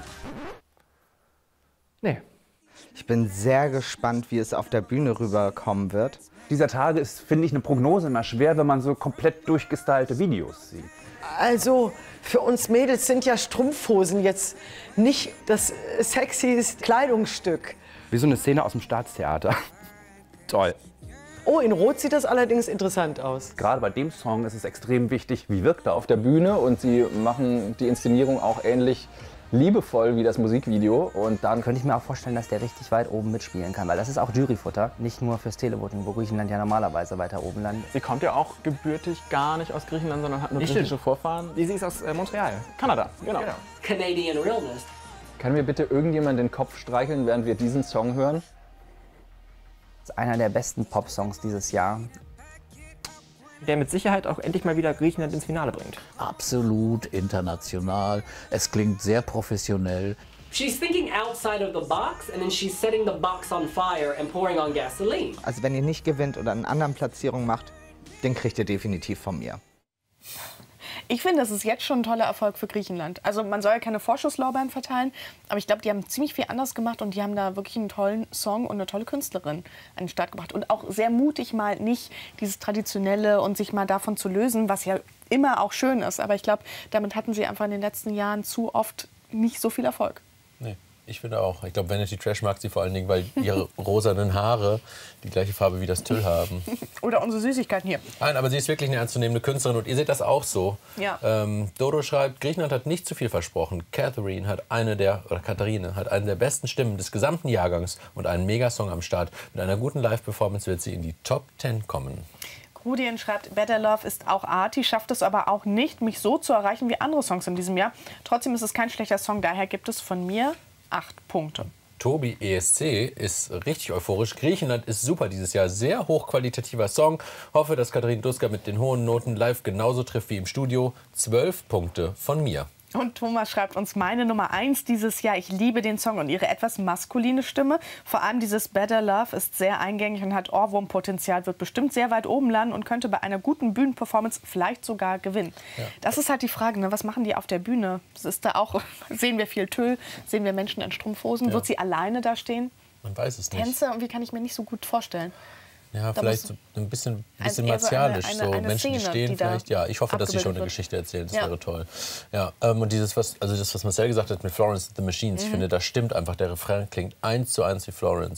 Nee. Ich bin sehr gespannt, wie es auf der Bühne rüberkommen wird. Dieser Tage ist, finde ich, eine Prognose immer schwer, wenn man so komplett durchgestylte Videos sieht. Also, für uns Mädels sind ja Strumpfhosen jetzt nicht das sexiest Kleidungsstück. Wie so eine Szene aus dem Staatstheater. Toll. Oh, in Rot sieht das allerdings interessant aus. Gerade bei dem Song ist es extrem wichtig, wie wirkt er auf der Bühne. Und sie machen die Inszenierung auch ähnlich liebevoll wie das Musikvideo. Und dann könnte ich mir auch vorstellen, dass der richtig weit oben mitspielen kann. Weil das ist auch Juryfutter, nicht nur fürs Televoting, wo Griechenland ja normalerweise weiter oben landet. Sie kommt ja auch gebürtig gar nicht aus Griechenland, sondern hat nur griechische Vorfahren. Sie ist aus Montreal, Kanada. Genau. Canadian realness. Kann mir bitte irgendjemand den Kopf streicheln, während wir diesen Song hören? Das ist einer der besten Pop-Songs dieses Jahr. Der mit Sicherheit auch endlich mal wieder Griechenland ins Finale bringt. Absolut international. Es klingt sehr professionell. She's thinking outside of the box and then she's setting the box on fire and pouring on gasoline. Also wenn ihr nicht gewinnt oder eine andere Platzierung macht, den kriegt ihr definitiv von mir. Ich finde, das ist jetzt schon ein toller Erfolg für Griechenland. Also man soll ja keine Vorschusslorbeeren verteilen, aber ich glaube, die haben ziemlich viel anders gemacht und die haben da wirklich einen tollen Song und eine tolle Künstlerin an den Start gebracht. Und auch sehr mutig mal nicht dieses Traditionelle und sich mal davon zu lösen, was ja immer auch schön ist. Aber ich glaube, damit hatten sie einfach in den letzten Jahren zu oft nicht so viel Erfolg. Nee. Ich finde auch. Ich glaube, Vanity Trash mag sie vor allen Dingen, weil ihre rosanen Haare die gleiche Farbe wie das Tüll haben. Oder unsere Süßigkeiten hier. Nein, aber sie ist wirklich eine ernstzunehmende Künstlerin und ihr seht das auch so. Ja. Dodo schreibt, Griechenland hat nicht zu viel versprochen. Katharine hat eine der besten Stimmen des gesamten Jahrgangs und einen Megasong am Start. Mit einer guten Live-Performance wird sie in die Top 10 kommen. Rudien schreibt, Better Love ist auch arty, schafft es aber auch nicht, mich so zu erreichen wie andere Songs in diesem Jahr. Trotzdem ist es kein schlechter Song, daher gibt es von mir 8 Punkte. Tobi ESC ist richtig euphorisch. Griechenland ist super dieses Jahr. Sehr hochqualitativer Song. Hoffe, dass Katharine Duska mit den hohen Noten live genauso trifft wie im Studio. 12 Punkte von mir. Und Thomas schreibt uns, meine Nummer 1 dieses Jahr. Ich liebe den Song und ihre etwas maskuline Stimme. Vor allem dieses Better Love ist sehr eingängig und hat Ohrwurmpotenzial, wird bestimmt sehr weit oben landen und könnte bei einer guten Bühnenperformance vielleicht sogar gewinnen. Ja. Das ist halt die Frage, ne? Was machen die auf der Bühne? Das ist da auch, sehen wir viel Tüll, sehen wir Menschen in Strumpfhosen. Ja. Wird sie alleine da stehen? Man weiß es nicht. Tänze, irgendwie kann ich mir nicht so gut vorstellen. Ja, da vielleicht so ein bisschen martialisch. So Menschen, die stehen die vielleicht. Ja, ich hoffe, dass sie schon eine Geschichte erzählen. Das wäre toll. Ja, und was Marcel gesagt hat mit Florence and the Machines, ich finde, das stimmt einfach. Der Refrain klingt 1:1 wie Florence.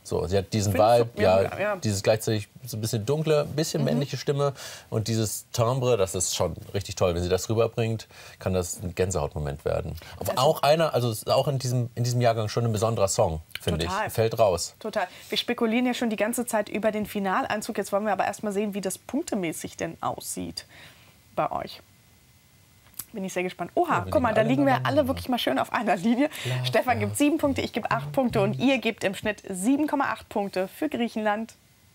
So, sie hat diesen Findest Vibe, du? Ja. dieses gleichzeitig so ein bisschen dunkle, ein bisschen männliche Stimme und dieses Timbre, das ist schon richtig toll. Wenn sie das rüberbringt, kann das ein Gänsehautmoment werden. Auch einer, also ist auch in diesem Jahrgang schon ein besonderer Song, finde ich. Fällt raus. Total. Wir spekulieren ja schon die ganze Zeit über den Finaleinzug. Jetzt wollen wir aber erst mal sehen, wie das punktemäßig denn aussieht bei euch. Bin ich sehr gespannt. Oha, guck mal, da liegen wir alle wirklich mal schön auf einer Linie. Stefan gibt 7 Punkte, ich gebe 8 Punkte und ihr gebt im Schnitt 7,8 Punkte für Griechenland.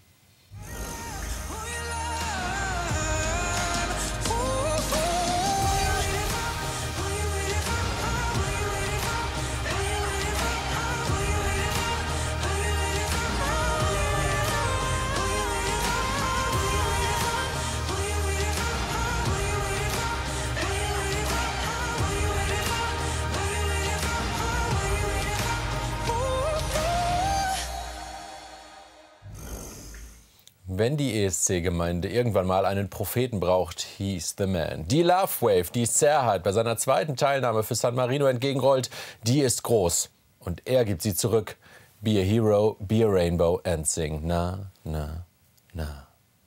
Wenn die ESC-Gemeinde irgendwann mal einen Propheten braucht, he's the man. Die Love Wave, die Serhat bei seiner zweiten Teilnahme für San Marino entgegenrollt, die ist groß. Und er gibt sie zurück. Be a hero, be a rainbow and sing na, na, na.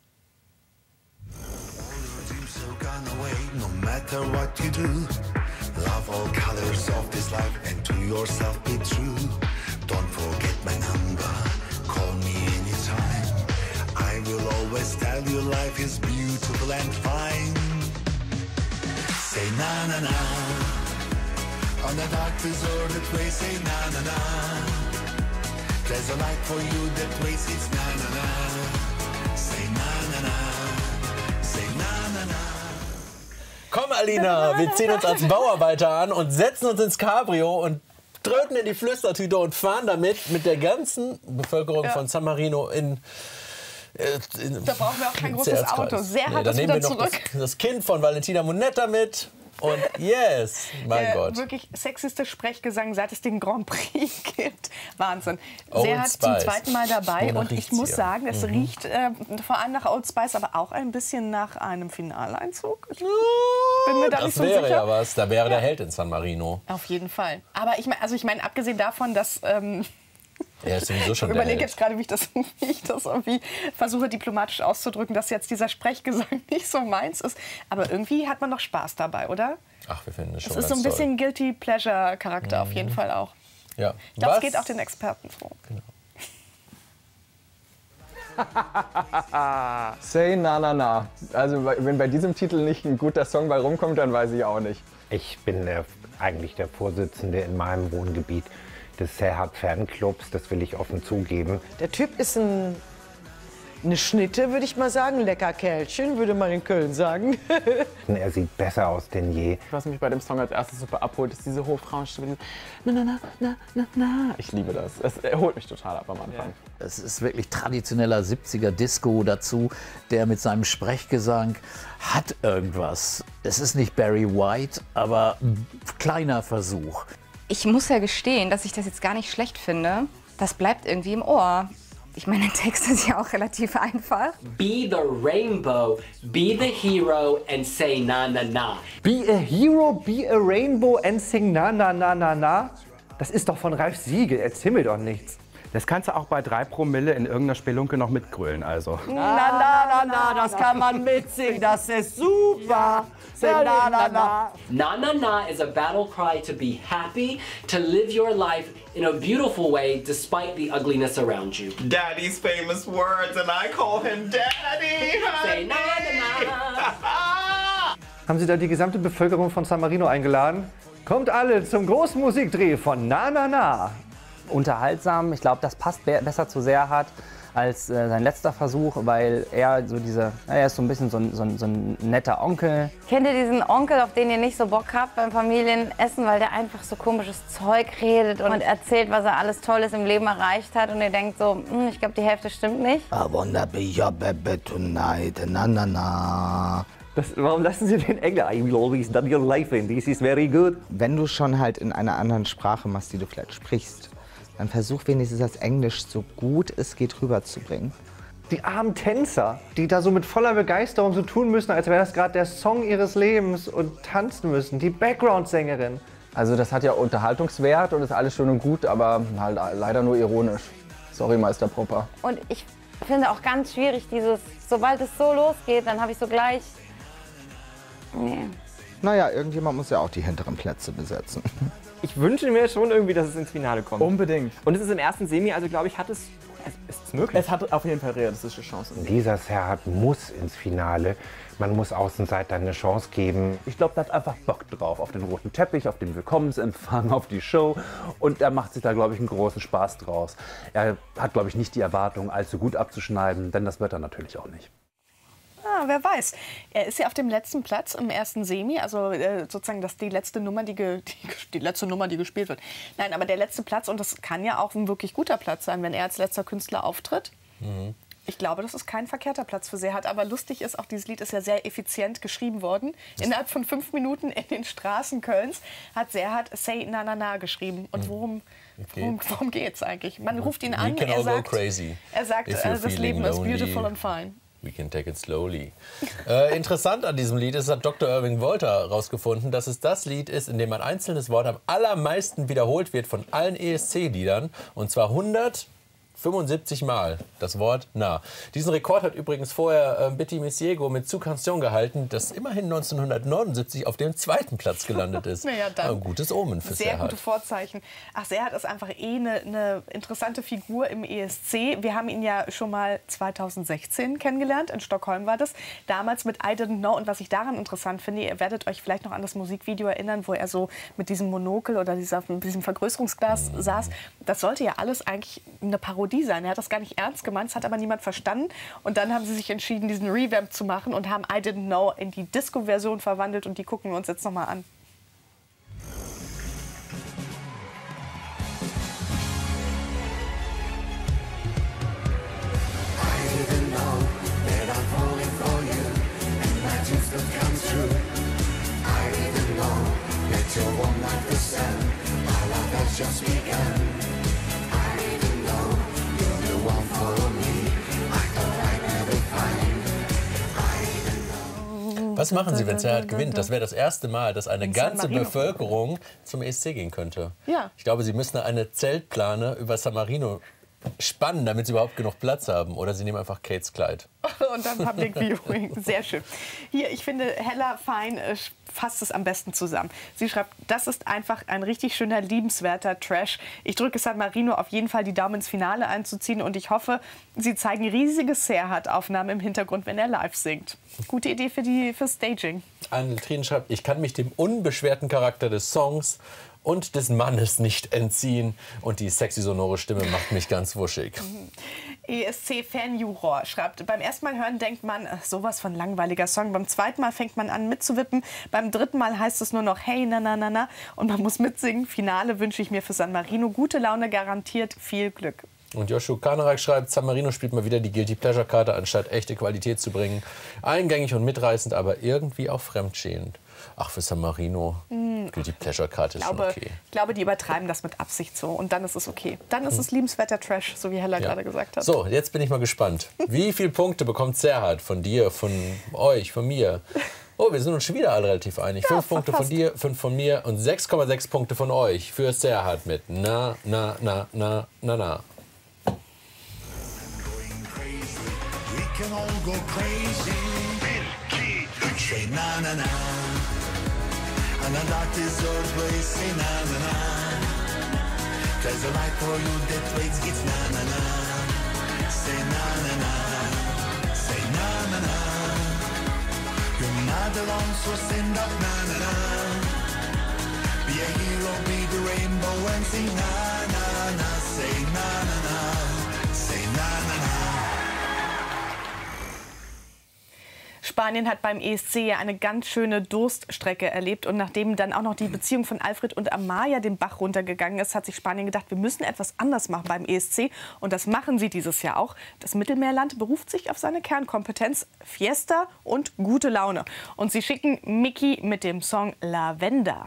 No matter what you do, love all colors of this life and to yourself be true. Don't forget my number, call me anytime. I will always tell you life is beautiful and fine. Say na na na, on the dark deserted way, say na na na. There's a light for you that waits, it's na na na. Say na na na, say na na na. Komm, Alina, wir ziehen uns als Bauarbeiter an und setzen uns ins Cabrio und tröten in die Flüstertüte und fahren damit mit der ganzen Bevölkerung von San Marino in da brauchen wir auch kein großes Auto. Serhat ist wieder zurück. Das Kind von Valentina Monetta mit. Und yes, mein Gott. Wirklich sexistisch Sprechgesang, seit es den Grand Prix gibt. Wahnsinn. Old Serhat Spice. zum zweiten Mal dabei. Wonach Und ich riecht's muss hier? sagen, es riecht vor allem nach Old Spice, aber auch ein bisschen nach einem Finaleinzug. Ich bin mir da Das nicht so wäre sicher. ja was. Da wäre der Held in San Marino. Auf jeden Fall. Aber ich meine, abgesehen davon, dass Er ist sowieso schon ich der überlege Held. jetzt gerade, wie ich das irgendwie versuche diplomatisch auszudrücken, dass jetzt dieser Sprechgesang nicht so meins ist. Aber irgendwie hat man noch Spaß dabei, oder? Ach, wir finden es schon Es ist ganz so ein bisschen toll. Guilty Pleasure Charakter auf jeden Fall auch. Ja. Ich glaube, es Was? geht auch den Experten so. Say na na na. Also wenn bei diesem Titel nicht ein guter Song bei rumkommt, dann weiß ich auch nicht. Ich bin eigentlich der Vorsitzende in meinem Wohngebiet des Serhat Fanclubs, das will ich offen zugeben. Der Typ ist eine Schnitte, würde ich mal sagen. Lecker Kerlchen, würde man in Köln sagen. Er sieht besser aus denn je. Was mich bei dem Song als erstes super abholt, ist diese Hochfrauenstimme. Na, na, na, na, na, na. Ich liebe das. Er holt mich total ab am Anfang. Es ist wirklich traditioneller 70er Disco dazu, der mit seinem Sprechgesang hat irgendwas. Es ist nicht Barry White, aber ein kleiner Versuch. Ich muss ja gestehen, dass ich das jetzt gar nicht schlecht finde. Das bleibt irgendwie im Ohr. Ich meine, der Text ist ja auch relativ einfach. Be the rainbow, be the hero and say na na na. Be a hero, be a rainbow and sing na na na na na. Das ist doch von Ralf Siegel, erzähl mir doch nichts. Das kannst du auch bei 3 Promille in irgendeiner Spelunke noch mitgrölen, also. Na, na, na, na, das kann man mitsingen, das ist super. Sing na, na, na. Na na na is a battle cry to be happy, to live your life in a beautiful way despite the ugliness around you. Daddy's famous words, and I call him Daddy. Say na na na. Haben Sie da die gesamte Bevölkerung von San Marino eingeladen? Kommt alle zum großen Musikdreh von Na Na Na. Unterhaltsam, ich glaube, das passt besser zu Serhat als sein letzter Versuch, weil er so er ist so ein bisschen so ein netter Onkel. Kennt ihr diesen Onkel, auf den ihr nicht so Bock habt beim Familienessen, weil der einfach so komisches Zeug redet und erzählt, was er alles Tolles im Leben erreicht hat und ihr denkt so, ich glaube, die Hälfte stimmt nicht? I wanna be your baby tonight, na na na. Warum lassen Sie den Engländer? I will always done your life in, this is very good. Wenn du schon halt in einer anderen Sprache machst, die du vielleicht sprichst, dann versuch wenigstens das Englisch so gut es geht rüberzubringen. Die armen Tänzer, die da so mit voller Begeisterung so tun müssen, als wäre das gerade der Song ihres Lebens und tanzen müssen. Die Background-Sängerin. Also das hat ja Unterhaltungswert und ist alles schön und gut, aber halt leider nur ironisch. Sorry, Meister Popper. Und ich finde auch ganz schwierig dieses, sobald es so losgeht, dann habe ich so gleich... Nee. Naja, irgendjemand muss ja auch die hinteren Plätze besetzen. Ich wünsche mir schon irgendwie, dass es ins Finale kommt. Unbedingt. Und es ist im ersten Semi, also glaube ich, es ist möglich. Es hat auf jeden Fall realistische Chancen. Dieser Serhat muss ins Finale. Man muss Außenseiter eine Chance geben. Ich glaube, der hat einfach Bock drauf, auf den roten Teppich, auf den Willkommensempfang, auf die Show. Und er macht sich da, glaube ich, einen großen Spaß draus. Er hat, glaube ich, nicht die Erwartung, allzu gut abzuschneiden, denn das wird er natürlich auch nicht. Ah, wer weiß. Er ist ja auf dem letzten Platz im ersten Semi, also sozusagen die letzte Nummer, die gespielt wird. Nein, aber der letzte Platz, und das kann ja auch ein wirklich guter Platz sein, wenn er als letzter Künstler auftritt. Mhm. Ich glaube, das ist kein verkehrter Platz für Serhat. Aber lustig ist, auch dieses Lied ist ja sehr effizient geschrieben worden. Innerhalb von 5 Minuten in den Straßen Kölns hat Serhat Say Na Na Na geschrieben. Und worum geht's eigentlich? Man ruft ihn an, er sagt, das Leben ist beautiful and fine. We can take it slowly. Interessant an diesem Lied ist, hat Dr. Irving Wolter herausgefunden, dass es das Lied ist, in dem ein einzelnes Wort am allermeisten wiederholt wird von allen ESC-Liedern. Und zwar 175 Mal das Wort Na. Diesen Rekord hat übrigens vorher Betty Misiego mit Su Canción gehalten, das immerhin 1979 auf dem 2. Platz gelandet ist. Ja, ein gutes Omen für Sehr Serhat. gute Vorzeichen. Ach, Serhat ist einfach eine interessante Figur im ESC. Wir haben ihn ja schon mal 2016 kennengelernt, in Stockholm war das. Damals mit I Didn't Know. Und was ich daran interessant finde, ihr werdet euch vielleicht noch an das Musikvideo erinnern, wo er so mit diesem Monokel oder mit diesem Vergrößerungsglas saß. Das sollte ja alles eigentlich eine Parodie sein. Er hat das gar nicht ernst gemeint, das hat aber niemand verstanden. Und dann haben sie sich entschieden, diesen Revamp zu machen und haben I Didn't Know in die Disco-Version verwandelt. Und die gucken wir uns jetzt noch mal an. Was machen Sie, wenn Serhat gewinnt? Das wäre das erste Mal, dass eine ganze Bevölkerung zum ESC gehen könnte. Ja. Ich glaube, Sie müssen eine Zeltplane über San Marino spannen, damit Sie überhaupt genug Platz haben. Oder Sie nehmen einfach Kates Kleid. Und dann Public Viewing. Sehr schön. Hier, ich finde, Hella Fein fasst es am besten zusammen. Sie schreibt, das ist einfach ein richtig schöner, liebenswerter Trash. Ich drücke San Marino auf jeden Fall die Daumen ins Finale einzuziehen und ich hoffe, sie zeigen riesige Serhat-Aufnahmen im Hintergrund, wenn er live singt. Gute Idee für Staging. Anne Trin schreibt, ich kann mich dem unbeschwerten Charakter des Songs und des Mannes nicht entziehen. Und die sexy sonore Stimme macht mich ganz wuschig. ESC-Fan-Juror schreibt, beim ersten Mal hören denkt man, sowas von langweiliger Song. Beim zweiten Mal fängt man an mitzuwippen. Beim dritten Mal heißt es nur noch hey, na, na, na, na. Und man muss mitsingen. Finale wünsche ich mir für San Marino. Gute Laune garantiert, viel Glück. Und Joshua Kanerak schreibt, San Marino spielt mal wieder die Guilty-Pleasure-Karte, anstatt echte Qualität zu bringen. Eingängig und mitreißend, aber irgendwie auch fremdschämend. Ach, für San Marino, Guilty-Pleasure-Karte ist schon okay. Ich glaube, die übertreiben das mit Absicht so. Und dann ist es okay. Dann ist es liebenswerter Trash, so wie Hella gerade gesagt hat. So, jetzt bin ich mal gespannt. Wie viele Punkte bekommt Serhat von dir, von euch, von mir? Oh, wir sind uns schon wieder alle relativ einig. 5 Punkte von dir, 5 von mir und 6,6 Punkte von euch für Serhat mit Na, na, na, na, na, na. We can all go crazy. Say na na na. And a dark desert place, say na na na. There's a light for you that waits, it's na na na. Say na na na. Say na na na. You're not alone, so stand up, na na na. Be a hero, be the rainbow and say na na na. Say na na na. Say na na na. Spanien hat beim ESC ja eine ganz schöne Durststrecke erlebt. Und nachdem dann auch noch die Beziehung von Alfred und Amaya den Bach runtergegangen ist, hat sich Spanien gedacht, wir müssen etwas anders machen beim ESC. Und das machen sie dieses Jahr auch. Das Mittelmeerland beruft sich auf seine Kernkompetenz Fiesta und gute Laune. Und sie schicken Mickey mit dem Song Lavenda.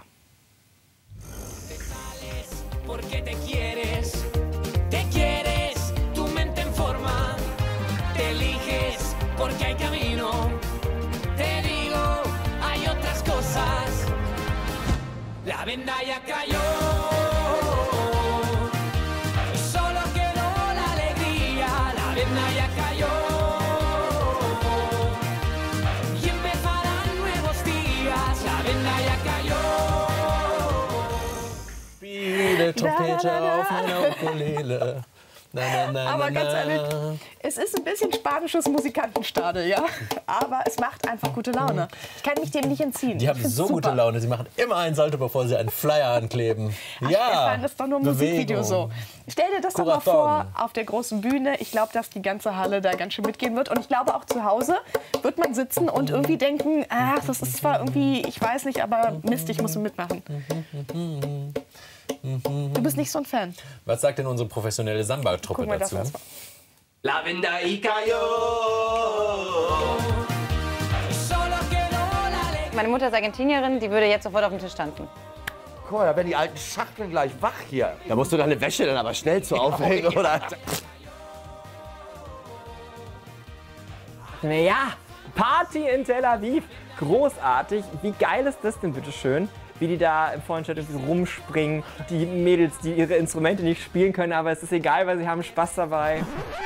Porque hay camino, te digo, hay otras cosas. La venda ya cayó, solo quedó la avena ya cayó. Y empezarán nuevos días, la avena ya cayó. Spiele Trompete auf meiner Ukulele. Na, na, na, Aber na, ganz na. ehrlich, es ist ein bisschen spanisches Musikantenstadel, ja. Aber es macht einfach gute Laune. Ich kann mich dem nicht entziehen. Die haben Ich find's so super. gute Laune. Sie machen immer einen Salto, bevor sie einen Flyer ankleben. Ach, Ja, Stefan, das ist doch nur ein Musikvideo so. Stell dir das doch mal Corazon. vor auf der großen Bühne. Ich glaube, dass die ganze Halle da ganz schön mitgehen wird. Und ich glaube, auch zu Hause wird man sitzen und irgendwie denken, ach, das ist zwar irgendwie, ich weiß nicht, aber Mist, ich muss mitmachen. Du bist nicht so ein Fan. Was sagt denn unsere professionelle Samba-Truppe Gucken wir das dazu? erst mal. La avena y cayó. Meine Mutter ist Argentinierin, die würde jetzt sofort auf dem Tisch tanzen. Guck mal, da werden die alten Schachteln gleich wach hier. Da musst du deine Wäsche dann aber schnell zu aufhängen, oder? Naja, Party in Tel Aviv. Großartig. Wie geil ist das denn, bitteschön? Wie die da im Vorentscheid rumspringen. Die Mädels, die ihre Instrumente nicht spielen können, aber es ist egal, weil sie haben Spaß dabei.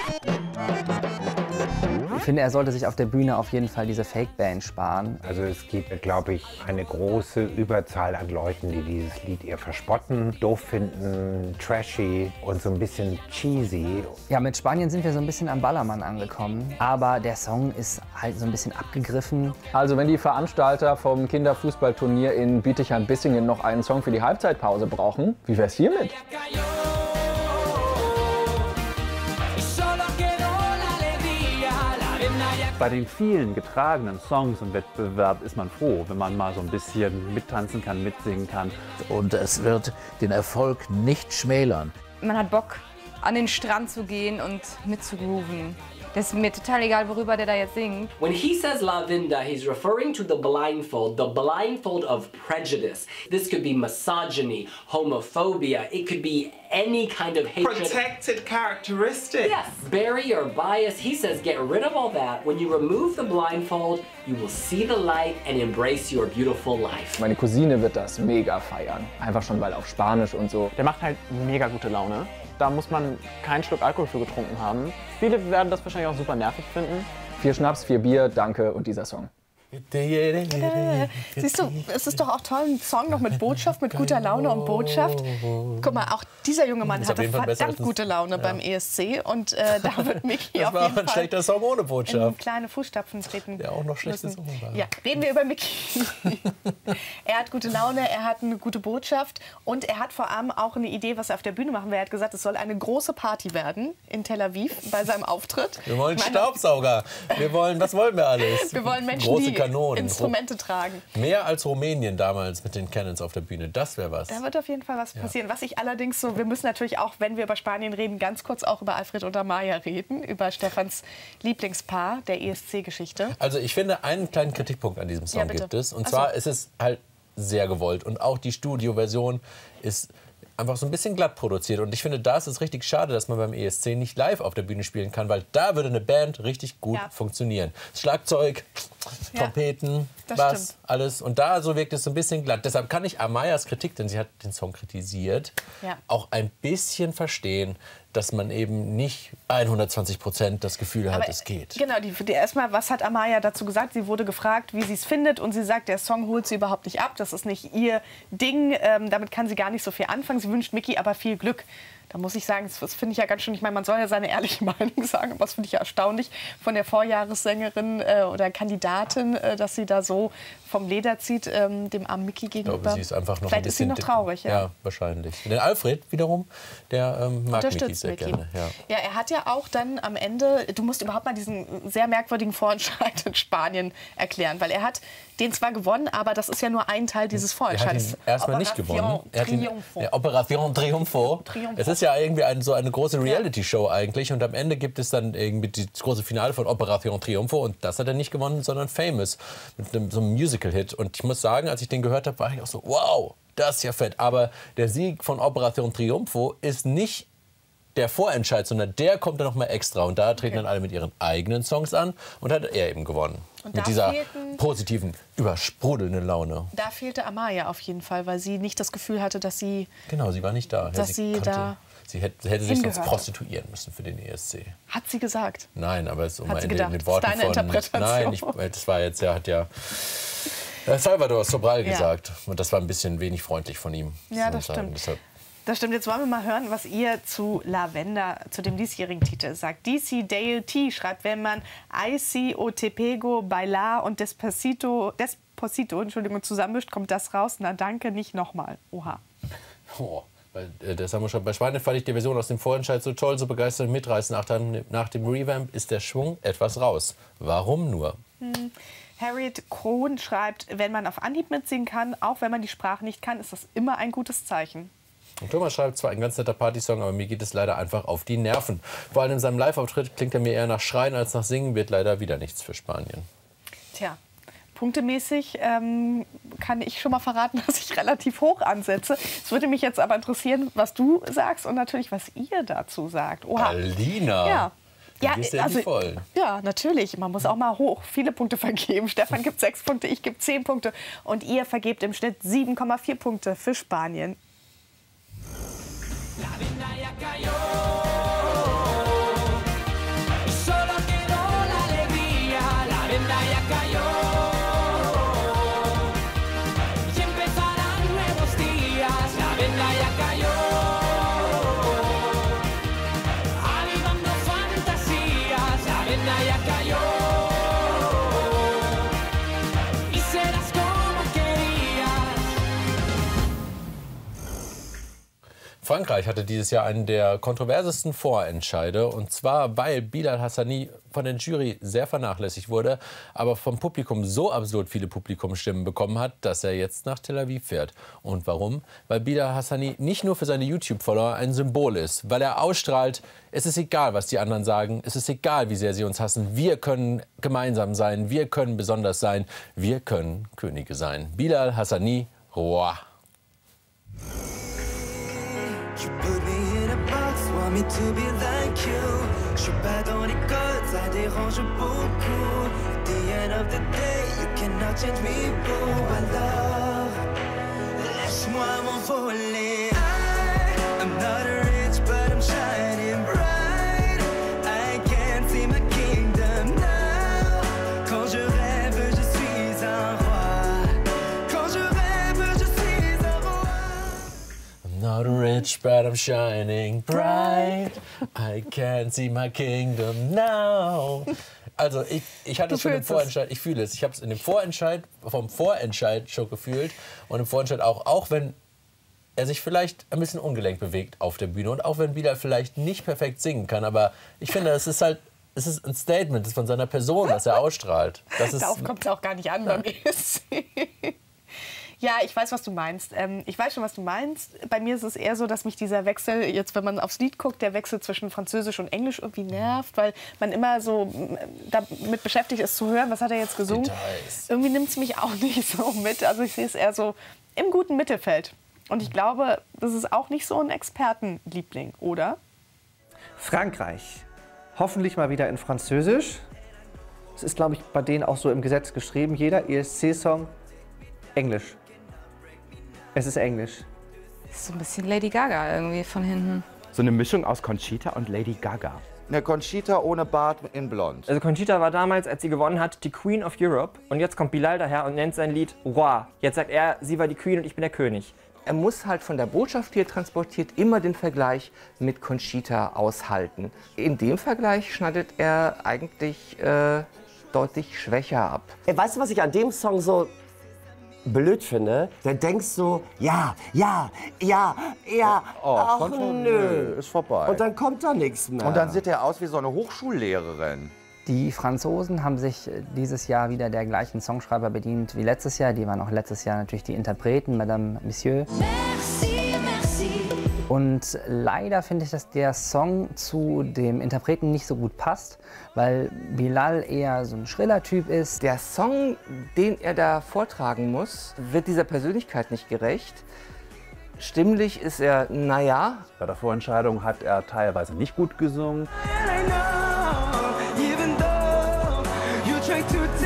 Ich finde, er sollte sich auf der Bühne auf jeden Fall diese Fake-Band sparen. Also es gibt, glaube ich, eine große Überzahl an Leuten, die dieses Lied eher verspotten, doof finden, trashy und so ein bisschen cheesy. Ja, mit Spanien sind wir so ein bisschen am Ballermann angekommen. Aber der Song ist halt so ein bisschen abgegriffen. Also wenn die Veranstalter vom Kinderfußballturnier in Bietigheim-Bissingen noch einen Song für die Halbzeitpause brauchen, wie wär's hiermit? Bei den vielen getragenen Songs im Wettbewerb ist man froh, wenn man mal so ein bisschen mittanzen kann, mitsingen kann. Und es wird den Erfolg nicht schmälern. Man hat Bock, an den Strand zu gehen und mitzugrooven. Das ist mir total egal, worüber der da jetzt singt. When he says La Vinda, he's referring to the blindfold of prejudice. This could be misogyny, homophobia, it could be any kind of hatred. Protected characteristics. Yes. Bury your bias. He says get rid of all that. When you remove the blindfold, you will see the light and embrace your beautiful life. Meine Cousine wird das mega feiern. Einfach schon, weil auf Spanisch und so. Der macht halt mega gute Laune. Da muss man keinen Schluck Alkohol für getrunken haben. Viele werden das wahrscheinlich auch super nervig finden. 4 Schnaps, 4 Bier, danke und dieser Song. Siehst du, es ist doch auch toll, ein Song noch mit Botschaft, mit guter Laune und Botschaft. Guck mal, auch dieser junge Mann Ist auf hatte jeden Fall besser verdammt als gute Laune beim ESC und da wird Micky Das auf war jeden ein Fall schlechter Song ohne in Botschaft. kleine Fußstapfen treten. Der auch noch schlecht müssen. gesungen war. Ja, reden wir über Micky. Er hat gute Laune, er hat eine gute Botschaft und er hat vor allem auch eine Idee, was er auf der Bühne machen will. Er hat gesagt, es soll eine große Party werden in Tel Aviv bei seinem Auftritt. Wir wollen Ich meine, Staubsauger. Was wollen wir alles? Wir wollen Menschen, Große die Kanonen. Instrumente tragen. Mehr als Rumänien damals mit den Cannons auf der Bühne. Das wäre was. Da wird auf jeden Fall was passieren. Was ich allerdings so, wir müssen natürlich auch, wenn wir über Spanien reden, ganz kurz auch über Alfred und Amaya reden, über Stefans Lieblingspaar der ESC-Geschichte. Also ich finde, einen kleinen Kritikpunkt an diesem Song Ja, bitte. gibt es. Und Ach so. zwar ist es halt sehr gewollt. Und auch die Studioversion ist einfach so ein bisschen glatt produziert. Und ich finde, da ist es richtig schade, dass man beim ESC nicht live auf der Bühne spielen kann, weil da würde eine Band richtig gut funktionieren. Schlagzeug, Trompeten, das Bass, stimmt. alles. Und da so wirkt es so ein bisschen glatt. Deshalb kann ich Amayas Kritik, denn sie hat den Song kritisiert, Ja. auch ein bisschen verstehen, dass man eben nicht 120% das Gefühl hat, Aber, es geht. Genau, erstmal, was hat Amaya dazu gesagt? Sie wurde gefragt, wie sie es findet und sie sagt, der Song holt sie überhaupt nicht ab. Das ist nicht ihr Ding, damit kann sie gar nicht so viel anfangen. Sie wünscht Micky aber viel Glück. Da muss ich sagen, das finde ich ja ganz schön, ich meine, man soll ja seine ehrliche Meinung sagen, aber das finde ich ja erstaunlich von der Vorjahressängerin oder Kandidatin, dass sie da so vom Leder zieht, dem armen Micky gegenüber. Ich glaube, sie ist einfach noch Vielleicht ein ist sie bisschen noch traurig, ja. Ja, wahrscheinlich. Den Alfred wiederum, der mag Micky sehr Micky. gerne. Ja. Ja, er hat ja auch dann am Ende, du musst überhaupt mal diesen sehr merkwürdigen Vorentscheid in Spanien erklären, weil er hat den zwar gewonnen, aber das ist ja nur ein Teil dieses Er hat Vorentscheids. ihn erstmal nicht gewonnen. Er hat ihn, ja, Operation Triunfo. Es ist ja irgendwie so eine große Reality-Show eigentlich und am Ende gibt es dann irgendwie das große Finale von Operation Triunfo und das hat er nicht gewonnen, sondern Famous mit so einem Musical-Hit. Und ich muss sagen, als ich den gehört habe, war ich auch so, wow, das ist ja fett. Aber der Sieg von Operation Triunfo ist nicht der Vorentscheid, sondern der kommt dann noch mal extra. Und da treten dann alle mit ihren eigenen Songs an und hat er eben gewonnen. Und mit da dieser fehlten- positiven, übersprudelnden Laune. Da fehlte Amaya auf jeden Fall, weil sie nicht das Gefühl hatte, dass sie, Genau, sie war nicht da. Ja, dass sie konnte- da sie hätte sich sonst Hingehört. prostituieren müssen für den ESC. Hat sie gesagt. Nein, aber es ist Hat sie in gedacht, den Worten das ist deine von... Interpretation. Nein, das war jetzt, hat ja Salvador Sobral Ja. gesagt. Und das war ein bisschen wenig freundlich von ihm. Ja, muss das man sagen. stimmt. Deshalb, Das stimmt. Jetzt wollen wir mal hören, was ihr zu Lavender, zu dem diesjährigen Titel sagt. DC Dale T schreibt, wenn man I See O Te Pego, Bailar und Despacito, Entschuldigung, zusammenmischt, kommt das raus. Na danke, nicht nochmal. Oha. der Samu schreibt, bei Schweine fand ich die Version aus dem Vorentscheid so toll, so begeistert und mitreißend. Nach dem Revamp ist der Schwung etwas raus. Warum nur? Harriet Krohn schreibt, wenn man auf Anhieb mitsingen kann, auch wenn man die Sprache nicht kann, ist das immer ein gutes Zeichen. Und Thomas schreibt, zwar ein ganz netter Partysong, aber mir geht es leider einfach auf die Nerven. Vor allem in seinem Live-Auftritt klingt er mir eher nach Schreien als nach Singen, wird leider wieder nichts für Spanien. Tja, punktemäßig kann ich schon mal verraten, dass ich relativ hoch ansetze. Es würde mich jetzt aber interessieren, was du sagst und natürlich, was ihr dazu sagt. Oha. Alina! Ja. Ja, voll. Ja, natürlich. Man muss auch mal viele Punkte vergeben. Stefan gibt 6 Punkte, ich gebe 10 Punkte. Und ihr vergebt im Schnitt 7,4 Punkte für Spanien. Frankreich hatte dieses Jahr einen der kontroversesten Vorentscheide. Und zwar, weil Bilal Hassani von der Jury sehr vernachlässigt wurde, aber vom Publikum so absurd viele Publikumsstimmen bekommen hat, dass er jetzt nach Tel Aviv fährt. Und warum? Weil Bilal Hassani nicht nur für seine YouTube-Follower ein Symbol ist, weil er ausstrahlt, es ist egal, was die anderen sagen, es ist egal, wie sehr sie uns hassen. Wir können gemeinsam sein, wir können besonders sein, wir können Könige sein. Bilal Hassani, Roi. You put me in a box, want me to be like you. Je suis pas dans les codes, ça dérange beaucoup. At the end of the day, you cannot change me, boo. My love, laisse-moi m'envoler. I'm not rich, but I'm shining bright. I can't see my kingdom now. Quand je rêve, je suis un roi. Quand je rêve, je suis un roi. Not rich, but I'm shining bright. I can't see my kingdom now. Also ich hatte es schon im Vorentscheid, ich fühle es. Ich habe es in dem Vorentscheid, vom Vorentscheid schon gefühlt und im Vorentscheid auch wenn er sich vielleicht ein bisschen ungelenk bewegt auf der Bühne und auch wenn Bilal vielleicht nicht perfekt singen kann, aber ich finde, es ist ein Statement von seiner Person, was er ausstrahlt. Darauf kommt es auch gar nicht an beim ESC. Ja, ich weiß, was du meinst. Ich weiß schon, was du meinst. Bei mir ist es eher so, dass mich dieser Wechsel, jetzt wenn man aufs Lied guckt, der Wechsel zwischen Französisch und Englisch irgendwie nervt, weil man immer so damit beschäftigt ist zu hören, was hat er jetzt gesungen. Details. Irgendwie nimmt es mich auch nicht so mit. Also ich sehe es eher so im guten Mittelfeld. Und ich glaube, das ist auch nicht so ein Expertenliebling, oder? Frankreich. Hoffentlich mal wieder in Französisch. Es ist, glaube ich, bei denen auch so im Gesetz geschrieben. Jeder ESC-Song Englisch. Es ist Englisch. So ein bisschen Lady Gaga irgendwie von hinten. So eine Mischung aus Conchita und Lady Gaga. Eine Conchita ohne Bart in Blond. Also Conchita war damals, als sie gewonnen hat, die Queen of Europe. Und jetzt kommt Bilal daher und nennt sein Lied Roi. Jetzt sagt er, sie war die Queen und ich bin der König. Er muss halt von der Botschaft, die er transportiert, immer den Vergleich mit Conchita aushalten. In dem Vergleich schneidet er eigentlich deutlich schwächer ab. Weißt du, was ich an dem Song so blöd finde? Der denkst so, ja, ach nö. Ist vorbei. Und dann kommt da nichts mehr. Und dann sieht er aus wie so eine Hochschullehrerin. Die Franzosen haben sich dieses Jahr wieder der gleichen Songschreiber bedient wie letztes Jahr. Die waren auch letztes Jahr natürlich die Interpreten, Madame Monsieur. Merci, merci. Und leider finde ich, dass der Song zu dem Interpreten nicht so gut passt, weil Bilal eher so ein schriller Typ ist. Der Song, den er da vortragen muss, wird dieser Persönlichkeit nicht gerecht. Stimmlich ist er, naja. Bei der Vorentscheidung hat er teilweise nicht gut gesungen.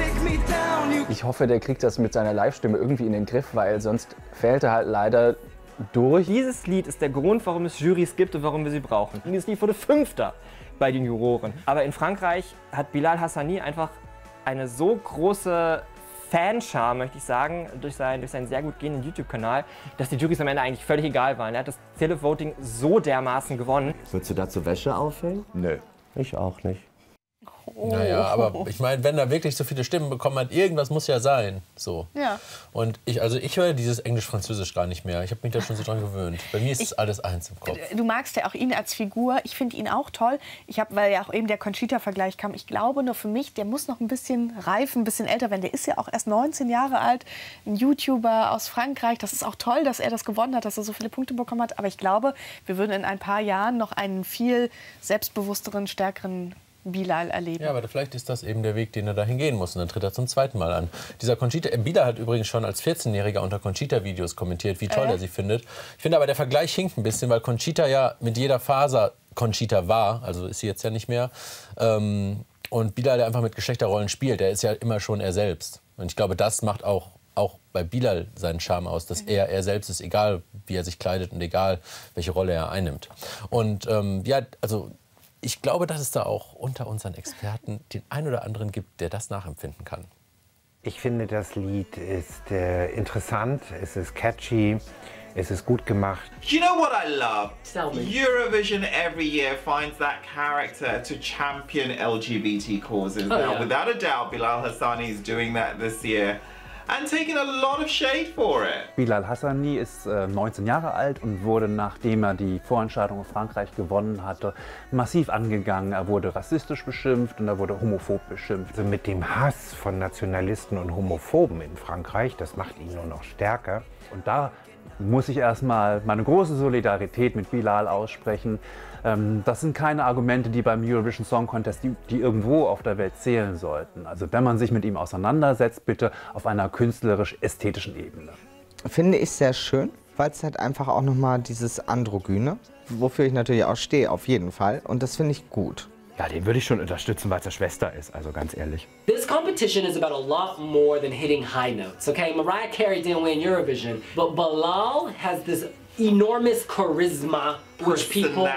Ich hoffe, der kriegt das mit seiner Live-Stimme irgendwie in den Griff, weil sonst fehlt er halt leider durch. Dieses Lied ist der Grund, warum es Jurys gibt und warum wir sie brauchen. Und dieses Lied wurde 5. bei den Juroren. Aber in Frankreich hat Bilal Hassani einfach eine so große Fanschar, möchte ich sagen, durch seinen sehr gut gehenden YouTube-Kanal, dass die Jurys am Ende eigentlich völlig egal waren. Er hat das Televoting so dermaßen gewonnen. Würdest du dazu Wäsche aufhängen? Nö. Ich auch nicht. Naja, aber ich meine, wenn er wirklich so viele Stimmen bekommen hat, irgendwas muss ja sein. So. Ja. Und ich höre dieses Englisch-Französisch gar nicht mehr. Ich habe mich da schon so dran gewöhnt. Bei mir ist alles eins im Kopf. Du magst ja auch ihn als Figur. Ich finde ihn auch toll. Weil ja auch eben der Conchita-Vergleich kam. Ich glaube nur für mich, der muss noch ein bisschen reifen, ein bisschen älter werden. Der ist ja auch erst 19 Jahre alt. Ein YouTuber aus Frankreich. Das ist auch toll, dass er das gewonnen hat, dass er so viele Punkte bekommen hat. Aber ich glaube, wir würden in ein paar Jahren noch einen viel selbstbewussteren, stärkeren Bilal erleben. Ja, aber vielleicht ist das eben der Weg, den er dahin gehen muss. Und dann tritt er zum zweiten Mal an. Dieser Conchita, Bilal hat übrigens schon als 14-Jähriger unter Conchita-Videos kommentiert, wie toll er sie findet. Ich finde aber, der Vergleich hinkt ein bisschen, weil Conchita ja mit jeder Faser Conchita war, also ist sie jetzt ja nicht mehr. Und Bilal, der einfach mit Geschlechterrollen spielt, der ist ja immer schon er selbst. Und ich glaube, das macht auch bei Bilal seinen Charme aus, dass er selbst ist, egal wie er sich kleidet und egal welche Rolle er einnimmt. Und ich glaube, dass es da auch unter unseren Experten den einen oder anderen gibt, der das nachempfinden kann. Ich finde, das Lied ist interessant, es ist catchy, es ist gut gemacht. Do you know what I love? Tell me. Eurovision every year finds that character to champion LGBT causes. Oh, Now, yeah. without a doubt, Bilal Hassani is doing that this year. And taking a lot of shade for it. Bilal Hassani ist 19 Jahre alt und wurde, nachdem er die Vorentscheidung in Frankreich gewonnen hatte, massiv angegangen. Er wurde rassistisch beschimpft und er wurde homophob beschimpft. Also mit dem Hass von Nationalisten und Homophoben in Frankreich, das macht ihn nur noch stärker. Und da muss ich erstmal meine große Solidarität mit Bilal aussprechen. Das sind keine Argumente, die beim Eurovision Song Contest, die irgendwo auf der Welt zählen sollten. Also wenn man sich mit ihm auseinandersetzt, bitte auf einer künstlerisch-ästhetischen Ebene. Finde ich sehr schön, weil es halt einfach auch nochmal dieses Androgyne, wofür ich natürlich auch stehe, auf jeden Fall. Und das finde ich gut. Ja, den würde ich schon unterstützen, weil es der Schwester ist, also ganz ehrlich. This competition is about a lot more than hitting high notes, okay? Mariah Carey didn't win Eurovision, but Bilal has this enormous charisma, which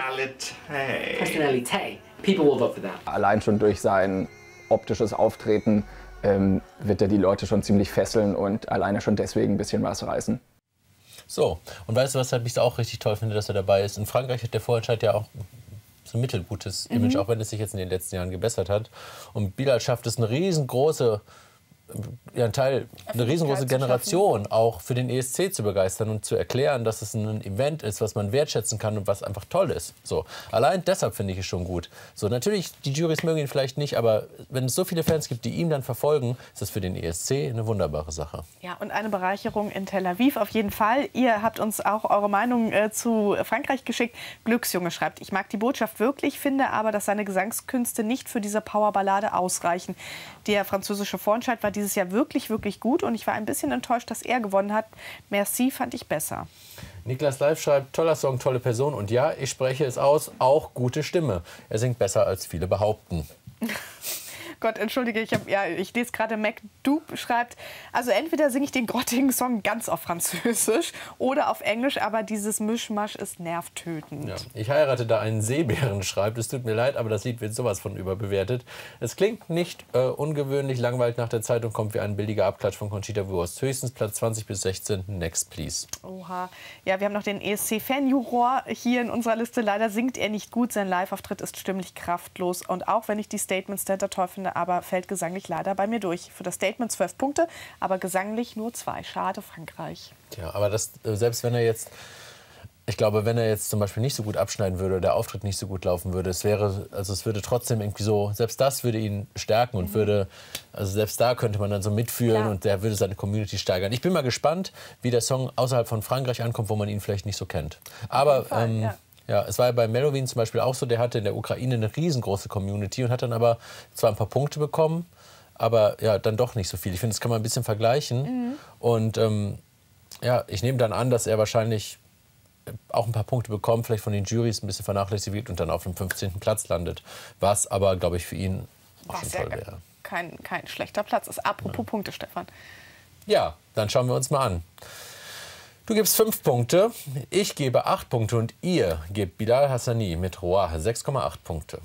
personality. People will vote for that. Allein schon durch sein optisches Auftreten wird er die Leute schon ziemlich fesseln und alleine schon deswegen ein bisschen was reißen. So, und weißt du, was ich auch richtig toll finde, dass er dabei ist? In Frankreich hat der Vorentscheid ja auch so ein mittelgutes Image, auch wenn es sich jetzt in den letzten Jahren gebessert hat. Und Bilal schafft es, eine riesengroße Generation auch für den ESC zu begeistern und zu erklären, dass es ein Event ist, was man wertschätzen kann und was einfach toll ist. So. Allein deshalb finde ich es schon gut. So, natürlich, die Jurys mögen ihn vielleicht nicht, aber wenn es so viele Fans gibt, die ihn dann verfolgen, ist das für den ESC eine wunderbare Sache. Ja, und eine Bereicherung in Tel Aviv auf jeden Fall. Ihr habt uns auch eure Meinung zu Frankreich geschickt. Glücksjunge schreibt, ich mag die Botschaft wirklich, finde aber, dass seine Gesangskünste nicht für diese Powerballade ausreichen. Der französische Vorentscheid war dieses Jahr wirklich, wirklich gut und ich war ein bisschen enttäuscht, dass er gewonnen hat. Merci fand ich besser. Niklas Live schreibt, toller Song, tolle Person und ja, ich spreche es aus, auch gute Stimme. Er singt besser, als viele behaupten. Gott, entschuldige, ich lese gerade, MacDoup schreibt, also entweder singe ich den grottigen Song ganz auf Französisch oder auf Englisch, aber dieses Mischmasch ist nervtötend. Ja, ich heirate da einen Seebären, schreibt, es tut mir leid, aber das Lied wird sowas von überbewertet. Es klingt nicht ungewöhnlich, langweilig nach der Zeit und kommt wie ein billiger Abklatsch von Conchita Wurst. Höchstens Platz 20 bis 16, next please. Oha. Ja, wir haben noch den ESC-Fan-Juror hier in unserer Liste. Leider singt er nicht gut, sein Live-Auftritt ist stimmlich kraftlos und auch wenn ich die Statements dahinter toll finde, aber fällt gesanglich leider bei mir durch. Für das Statement 12 Punkte, aber gesanglich nur 2. Schade, Frankreich. Tja, aber das, selbst wenn er jetzt, ich glaube, wenn er jetzt zum Beispiel nicht so gut abschneiden würde, der Auftritt nicht so gut laufen würde, es würde trotzdem irgendwie so, selbst das würde ihn stärken und also selbst da könnte man dann so mitfühlen und der würde seine Community steigern. Ich bin mal gespannt, wie der Song außerhalb von Frankreich ankommt, wo man ihn vielleicht nicht so kennt. Aber ja, es war ja bei Melovin zum Beispiel auch so, der hatte in der Ukraine eine riesengroße Community und hat dann aber zwar ein paar Punkte bekommen, aber ja, dann doch nicht so viel. Ich finde, das kann man ein bisschen vergleichen. Und ich nehme dann an, dass er wahrscheinlich auch ein paar Punkte bekommt, vielleicht von den Jurys ein bisschen vernachlässigt wird und dann auf dem 15. Platz landet. Was aber, glaube ich, für ihn auch schon toll wäre. Kein schlechter Platz ist. Apropos Punkte, Stefan. Ja, dann schauen wir uns mal an. Du gibst 5 Punkte, ich gebe 8 Punkte und ihr gebt Bilal Hassani mit Roi 6,8 Punkte.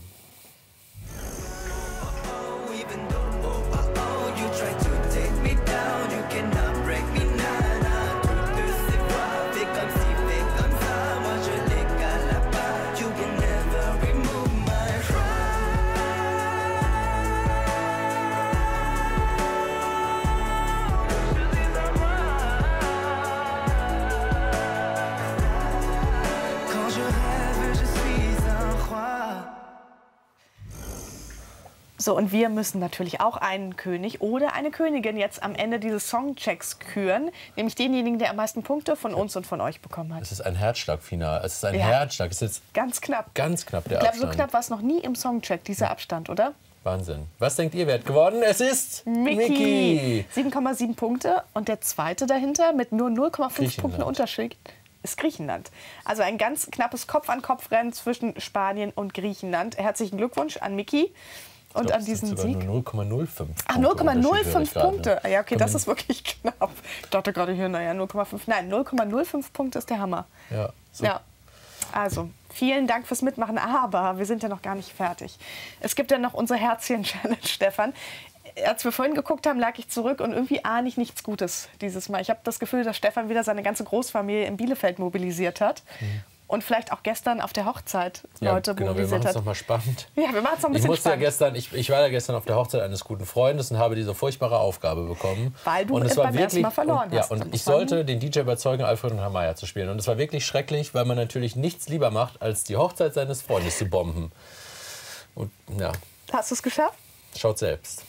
So, und wir müssen natürlich auch einen König oder eine Königin jetzt am Ende dieses Songchecks küren, nämlich denjenigen, der am meisten Punkte von uns und von euch bekommen hat. Es ist ein Herzschlagfinale. Es ist ein Ja. Herzschlag. Es ist jetzt Ganz knapp. ganz knapp der Ich glaube, so Abstand. knapp war es noch nie im Songcheck, dieser Abstand, oder? Wahnsinn. Was denkt ihr, wer hat gewonnen? Es ist Micky. 7,7 Punkte. Und der zweite dahinter mit nur 0,5 Griechenland. Punkten Unterschied ist Griechenland. Also ein ganz knappes Kopf-an-Kopf-Rennen zwischen Spanien und Griechenland. Herzlichen Glückwunsch an Micky. Und an diesen sogar Sieg. nur 0,05 Ach, Punkte 0,05 Unterschied höre ich Punkte. gerade. Ja, okay, das Komm, ist wirklich knapp. Ich dachte gerade hier, naja, 0,5. Nein, 0,05 Punkte ist der Hammer. Ja, so. Ja. Also, vielen Dank fürs Mitmachen, aber wir sind ja noch gar nicht fertig. Es gibt ja noch unsere Herzchen-Challenge, Stefan. Als wir vorhin geguckt haben, lag ich zurück und irgendwie ahne ich nichts Gutes dieses Mal. Ich habe das Gefühl, dass Stefan wieder seine ganze Großfamilie in Bielefeld mobilisiert hat. Und vielleicht auch gestern auf der Hochzeit Leute genau, wir mobilisiert machen es hat. noch mal spannend. Ja, wir machen es noch ein Ich bisschen musste ja spannend. gestern, ich war ja gestern auf der Hochzeit eines guten Freundes und habe diese furchtbare Aufgabe bekommen. Weil du und es beim ersten Mal verloren hast. Und Da muss ich man- sollte den DJ überzeugen, Alfred und Hamaya zu spielen. Und es war wirklich schrecklich, weil man natürlich nichts lieber macht, als die Hochzeit seines Freundes zu bomben. Und ja, Hast du es geschafft? schaut selbst.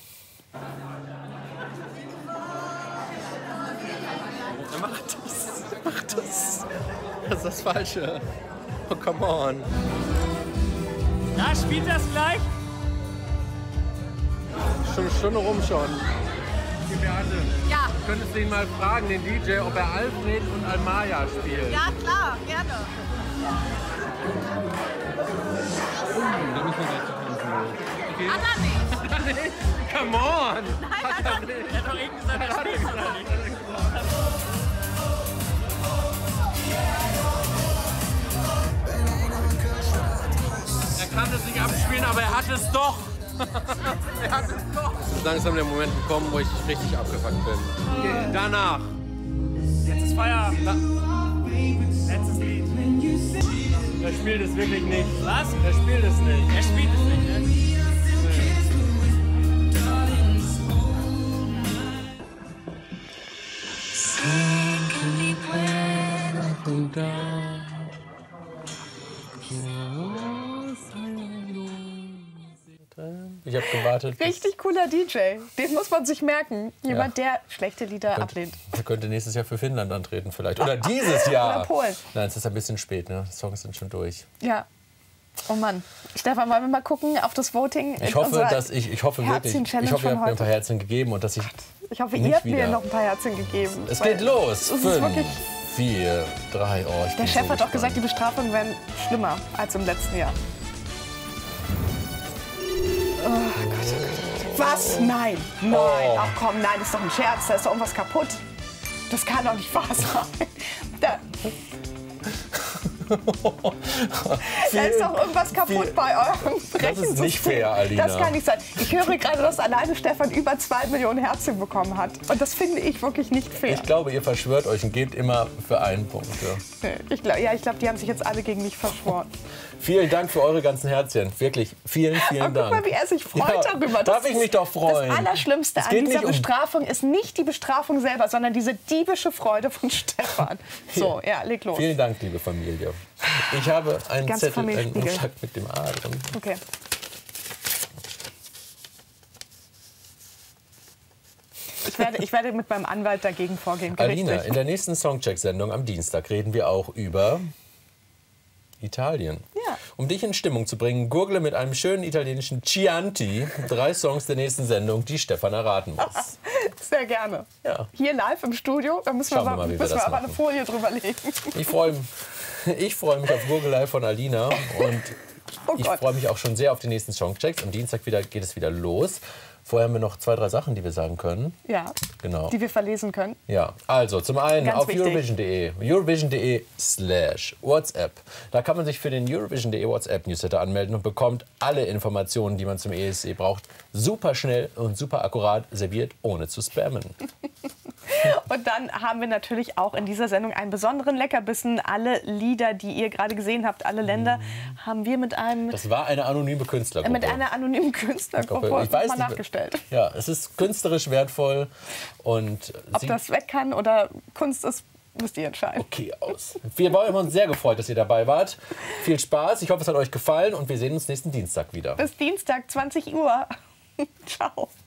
Er macht das. Er macht das. Das ist das Falsche. Oh, come on. Na, spielt das gleich? Schon eine Stunde rum schon. Beate, Ja. könntest du ihn mal fragen, den DJ, ob er Alfred und Almaya spielt? Ja, klar, gerne. Da müssen wir gleich tanzen. Okay. Hat er nicht. Hat er nicht? Come on! Nein, hat er nicht. Er hat doch eben gesagt, er spielt es nicht. Er kann es nicht abspielen, aber er hat es doch! Er hat es doch! Es ist langsam der Moment gekommen, wo ich richtig abgefuckt bin. Danach! Jetzt ist Feierabend. Letztes Lied. Er spielt es wirklich nicht. Was? Er spielt es nicht. Er spielt es nicht, ne? Ich habe gewartet. bis- Richtig cooler DJ. Den muss man sich merken. Jemand, der schlechte Lieder ablehnt. Er könnte nächstes Jahr für Finnland antreten vielleicht. Oder dieses Jahr. Oder Polen. Nein, es ist ein bisschen spät. Ne? Die Songs sind schon durch. Ja. Oh Mann. Stefan, wollen wir mal gucken auf das Voting? Ich hoffe, ich hoffe wirklich, Herzchen-Challenge ich hoffe, ihr von habt mir ein paar heute. Herzen gegeben und dass ich Ich hoffe, nicht ihr habt mir wieder- noch ein paar Herzen gegeben. Es weil geht los. es ist 5, wirklich, 4, 3. Oh, ich der bin Chef so hat auch gesagt, die Bestrafungen werden schlimmer als im letzten Jahr. Oh Gott, oh Gott, oh Gott. Was? Nein. Nein. Oh. Ach komm, nein, das ist doch ein Scherz. Da ist doch irgendwas kaputt. Das kann doch nicht wahr sein. Da ist doch irgendwas kaputt bei eurem Rechensystem. ist nicht fair, Alina. Das kann nicht sein. Ich höre gerade, dass alleine Stefan über 2 Millionen Herzen bekommen hat. Und das finde ich wirklich nicht fair. Ich glaube, ihr verschwört euch und gebt immer für einen Punkt. Ja. Ich glaube, die haben sich jetzt alle gegen mich verschworen. Vielen Dank für eure ganzen Herzchen. Wirklich, vielen Aber Dank. guck mal, wie er sich freut Ja, darüber. darf ich mich doch freuen. Das Allerschlimmste Es an geht dieser nicht um- Bestrafung ist nicht die Bestrafung selber, sondern diese diebische Freude von Stefan. So, ja, leg los. Vielen Dank, liebe Familie. Ich habe einen Ganze Zettel, Familie einen Spiegel. Umschlag mit dem A drin. Okay. Ich werde mit meinem Anwalt dagegen vorgehen. Alina, gerichtlich. in der nächsten Songcheck-Sendung am Dienstag reden wir auch über Italien. Ja. Um dich in Stimmung zu bringen, gurgle mit einem schönen italienischen Chianti 3 Songs der nächsten Sendung, die Stefan erraten muss. Sehr gerne. Ja. Hier live im Studio, da müssen Schauen wir, wir mal, wie wir müssen wir das aber eine machen. Folie drüber legen. Ich freue mich auf Gurgelei von Alina und Oh Ich Gott. freue mich auch schon sehr auf die nächsten Songchecks. Am Dienstag geht es wieder los. Vorher haben wir noch 2, 3 Sachen, die wir sagen können. Ja, Genau. die wir verlesen können. Ja, also zum einen Ganz auf wichtig. Eurovision.de/WhatsApp. Da kann man sich für den Eurovision.de WhatsApp-Newsletter anmelden und bekommt alle Informationen, die man zum ESC braucht. Super schnell und super akkurat serviert, ohne zu spammen. Und dann haben wir natürlich auch in dieser Sendung einen besonderen Leckerbissen. Alle Lieder, die ihr gerade gesehen habt, alle Länder, haben wir mit einem Das war eine anonyme Künstlergruppe. mit einer anonymen Künstlergruppe Ich weiß mal nicht, nachgestellt. Ja, es ist künstlerisch wertvoll und Ob das weg kann oder Kunst ist, müsst ihr entscheiden. okay aus. Wir haben uns sehr gefreut, dass ihr dabei wart. Viel Spaß, ich hoffe, es hat euch gefallen und wir sehen uns nächsten Dienstag wieder. Bis Dienstag, 20 Uhr. Ciao.